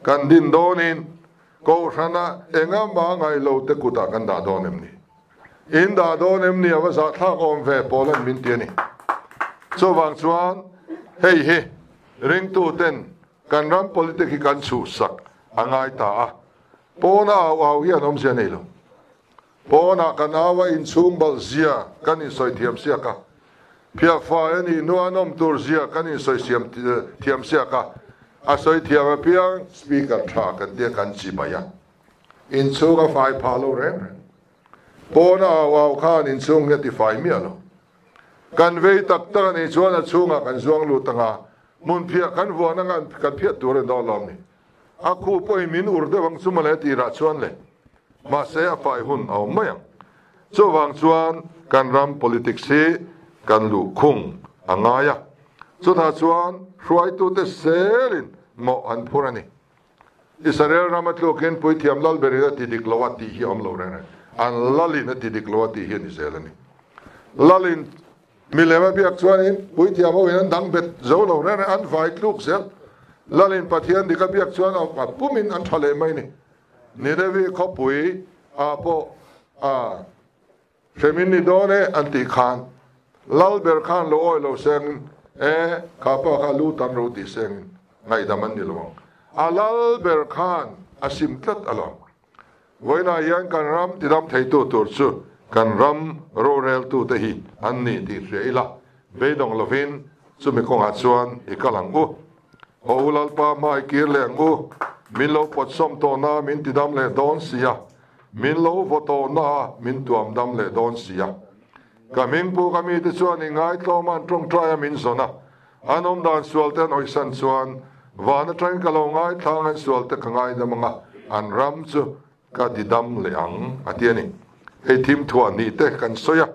กันดินโดนินก็ชนะเองมาไงเราเตกุตากันดาโดนเอ็มนี่อินดาโดนเอ็มนี่ว่าสักท่าอมเฟโปแลนด์มินเตียนี่ส่วนบางส่วนเฮ้ยริงตูเต็นกันรำ politik กันสุสักอ่างไงตาปอนาเอาเฮียนอมเสียนี่ลปอนากันเอาว่าอินซุงบัลเซียกันอินสอยเทียมเสียกะเพียฟ้านี่นัวนอมตูร์เซียกันอินสอยเทียมเสียกะอาศัยเทียมเพียงสปีกเกอร์ทากันเดียกันจีบายอินซุงกับไฟพาโลเรนปอนาเอาข้าอินซุงเนี่ยที่ไฟเมียโลกันเวตักตะกันอินซุงซุงกันซุงลูตังามุนเพียกันวัวนั่งกันเพียตัวเรนดอลลอมนี่อาคูปอยมินอุรเดวังสุมาเลตีราชวนเลยมาเสียฝ่ายหุ่นเอาไม่ยังส่วนวังชวนการรำ politics ซีกันลูกคุงอ่างายะสุดท้ายชวนช่วยตัวเตเซลินหมออันพูรานี่อิสราเอลรามัดโลกินปุยที่อัมลลเบริดติดิกลวัติฮิอัมลเรนอันลลินติดิกลวัติฮินิเซลนี่ลลินมิเลมาเบียกชวนอินปุยที่อัมวินันดังเบ็ดโจลเรนอันฝ่ายลูกเซลลลินปัทยันดิกับเบียกชวนเอาปุ่มินอันทะเลไม่นี่นี่เดวิขบุยอาโปเชมินิโดเนอันติคานลลเบอร์คานโลอยโลเซงข้าพเจ้าลูตันรูติเซงไงดามันนี่ลวงลลเบอร์คานอาสิมตัดอลองวันนี้ยังกันรำที่รำไทยตัวตัวสุกันรำโรเรลตัวเตหีอันนี้ที่เสียละเบดงลวินสุมิคงหัดส่วนอีกหลังกูโอลลปามาอีกเรื่องกูมินโลปดสมโตนามินติดำเลดอนเสียมินโลฟโตนามินตัวดำเลดอนเสียกามิงปูกามีติส่วนง่ายตัวมันตรงใจมินสนะอันอมดานสวลเตนออยสันส่วนวานใจก็ลงง่ายทางสวลเตกง่ายดมังอันรำจูก็ดิดำเลอังอันเดียนี่ให้ทีมทัวร์นี่เตกันสอย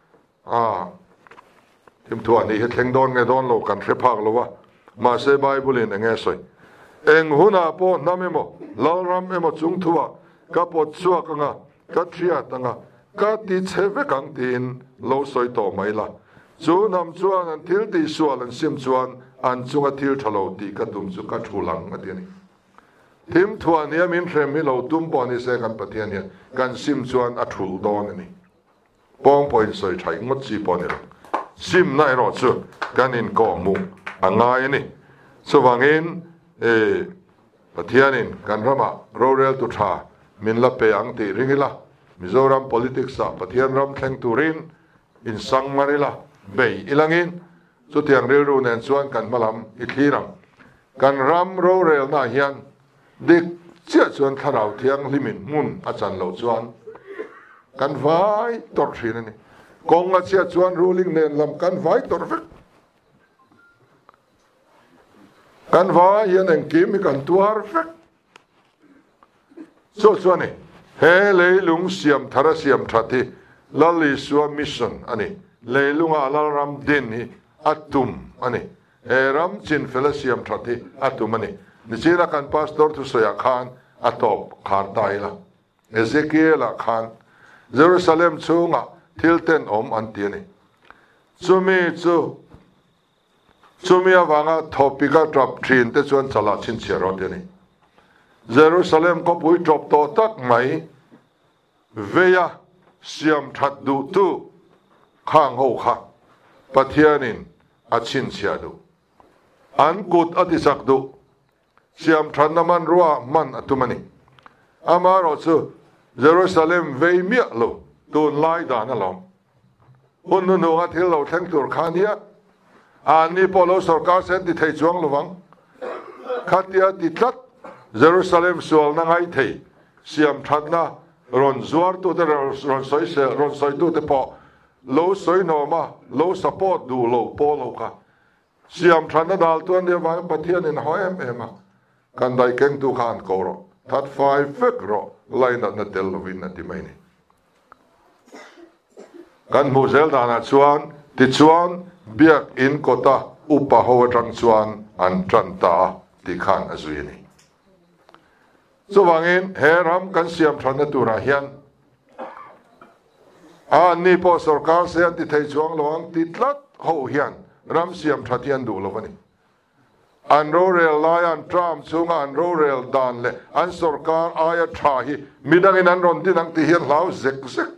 ทีมทัวร์นี่เห็นโดนไงโดนโลกันเสียพักโลวะมาเซบายบุลินเงสอยเองหุนาโปน้ำเอโมลาลำเอโมจุงทัวก็ปวดชัวกังก็เชียตังก็ติดเชฟกังตีนโลสอยโตไม่ละจูนำชวนอันทิลตีส่วนซิมชวนอันจุงทิลทะเลตีก็ตุ่มจุกชูหลังอันนี้ทีมทัวร์นี้มินเทรมิโลตุ่มปอนิเซกันปะเทียนี่กันซิมชวนอัทุลโดนนี่ป้องปอยสอยไทยงดจีปอนี่ซิมนายรอดจูกันอินกอมุอ่างไงนี่สว่างอินปะเทียนินกันรำโรเรลตุชามินละเปียงตีริงละมิโซรัม politics ปะเทียนรำแข่งตูรินอินสังมาริละเบย์อิลังอินสุดที่ยังเรียรูเนนส่วนกันมาลำอิทีรังกันรำโรเรลน่าเฮียนเด็กเชื่อส่วนขราวเทียงลิมินมุนอาจารย์เหล่าส่วนกันไว้ตอร์ชีนี่กงอาเชียส่วนรูลิงเนนลำกันไว้ตอร์ฟิกกันว่ายันเองกิมกันตัวร์ฟิกส่วนนี้เฮเลยลุงเสียมทาราเสียมทัดที่ลลิสวามิชชันอันนี้เลยลุงอาลารำดินนี่อัตุมอันนี้รำจินเฟลเสียมทัดที่อัตุมอันนี้นี่จีรักันพาสตอร์ทุสยาขานอัตบขานตายละเอเซเคียลขานเยรูซาเล็มชูงะทิลเทนอันเตียนี่ซูมีอวังทอปิกาทรัพย์ทินแต่ส่วนสลัดชินเชียรอเดนี่เยรูซาเล็มก็ปุยจบโตตักไหมเวียเสียมทัดดูตูข้างหูข้าปะเทียนินอาชินเชียดูอันกุดอดิสักดูเสียมทัดน้ำมันรัวมันอตุมันีอามารอซูเยรูซาเล็มเวียเมียโลตูนไล่ดานล้อมคนนู้นอาทิตย์เราแข่งตัวขานี้อันนี้พอเราสุรการเซนติไทยจวงระวังขัดยาติดลัดเยรูซาเล็มส่วนนั่งไอเทยเสียมทัดนะรอนจวร์ตัวเดรอนสอยเสรอนสอยตัวเดพอโลสอยโนมาโลสปอร์ตดูโลโปโลกะเสียมทัดนะดาลตัวเดียววันปะเทียนในหอยมากันได้เก่งตัวขานโกรทัดไฟเฟกโรไลน์นัดเดลวินนัดที่ไม่นี่กันมูเซลดานาชวนติดชวนเบียกอินโคตาอุปหัวจังชวนอันจันตาที่ขานอสุยนี่สว่างอินเฮรัมกันเสียมทันตุระเฮียนอันนี้พอสุรการเสียที่ไทยจวงหลวงติดลัดหูเฮียนรัมเสียมทัดเฮียนดูแล้ววันนี้ an ro rel lion tram chunga an ro rel dan le an sarkar aya tha hi midang in an ron tin ang ti hian lau zek zek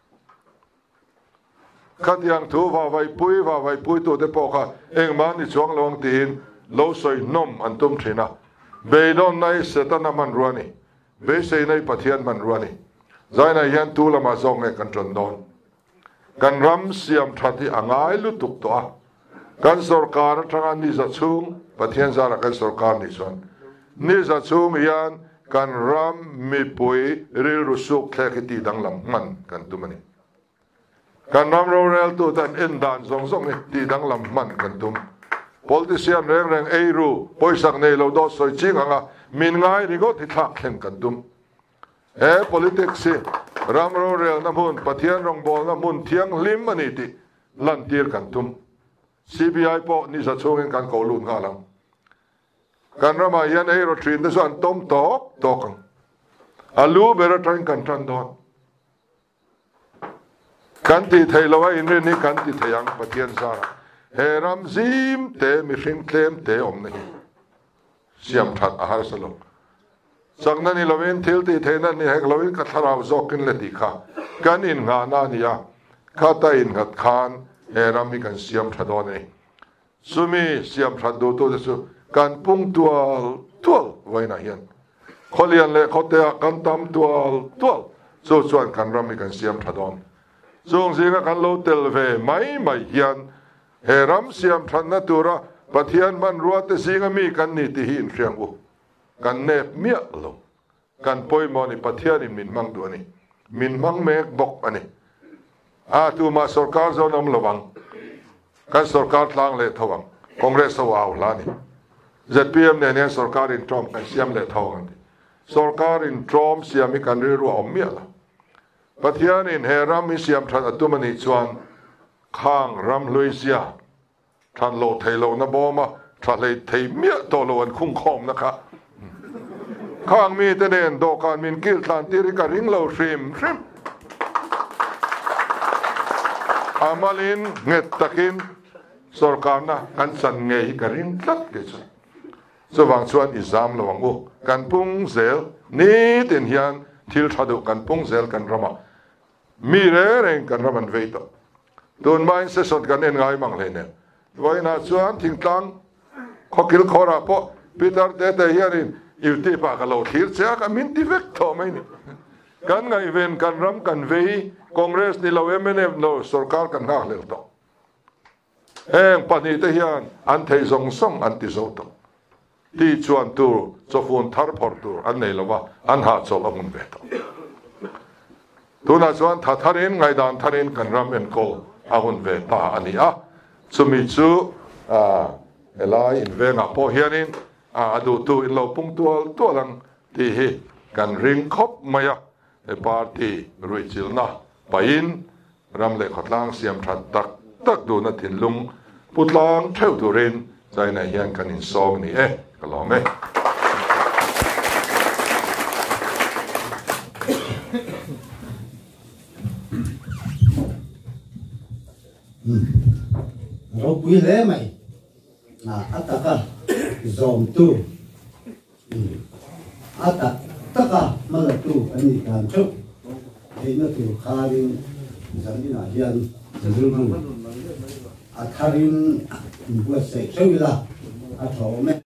khát yang thu vào vai pui tu te po kha eng man ni chuang long tin lo soi nom an tum thina be don nai setana man ruani be sei nai pathian man ruani zaina hian tu lama zong nge kan tron don kan ram siam thati angai lu tuk to a kan sarkar thanga ni za chung pathian zara kan sarkar ni chuan ni za chung hian kan ram mi pui ril rusuk thekiti dang lam man kan tumani kan ram ro rel tu tan in dan zong zong ni ti dang lam man kan tum politician reng ei ru poisak nei lo do soi ching anga min ngai ri go ti thak khen kan tum politics si ram ro rel na mun pathian rong bol na mun thiang lim ani ti lan tir kan tum CBI po ni sa chungin kan ko lun nga lang kan rama yan ei ro trin de san tom tok tokang alu bera train kan tran don kan ti thei lawa in ni kan ti theyang pathian sara he ram zim te mi hring tlem te om nei siam that a har salo changna ni lovin thil ti theina ni hek lovin ka tharau zokin le ti kha kan in nga na ni ya khata in ngat khan he ram mi kan siam thadon nei sumi siam thado to su kan pung tual vaina hian kholian le khotea kan tam tual so chuan kan ram mi kan siam thadon zong zinga kan lo tel ve mai hian he ram siam than na tura pathian man ruate zinga mi kan ni ti hin hriang u kan nep mia lo kan poimo ni pathian in min mang tu ani min mang mek bok ani a tu ma sarkar zo nam lawang kan sarkar tlang le thawang congress aw la ni ZPM ne sarkar in trom kan siam le thawang sarkar in trom siam mi kan ri ru om mia la pathian in he ram mi siam than atumani chuan khang ram luisia than lo thei lo na boma tha le thei mia to lo an khung khom na kha khang mi te nen do kan min kil tlan ti ri ka ring lo shrim amalin nget takin sarkar na kan san nge ka ring tlat ke chu so wang chuan exam lo wang u kan pung zel ni tin hian thil thadu kan pung zel kan rama mi reng kan raman veito don main se sot kan en ngai mang le ne voina chuan thing tlang khokil khora po peter te hianin ilti pa ka lo thir cha ka min ti vek tho mai ni kan ngai ven kan ram kan vei congress ni lo MNF no sarkar kan ngak le to eng pani te hian an thei zong song an ti zo to ti chuan tu chofun thar phor tu an nei lova an ha chol amun ve to tuna chuan thatharin ngai dan tharin kan ram en ko ahun ve ta ani a chumi chu elai in venga po hianin adu tu in lo pungtual to lang ti hi kan ring khop maya e party ruichil na pain ram le khatlang siam that tak du na thin lung putlang theu turin zaina hian kan in song ni kalome Rau quý lẽ mày ataka zom tu ataka malatu ani kan chok ina tu kharin zamina hian zalung atharin buat se chawila athome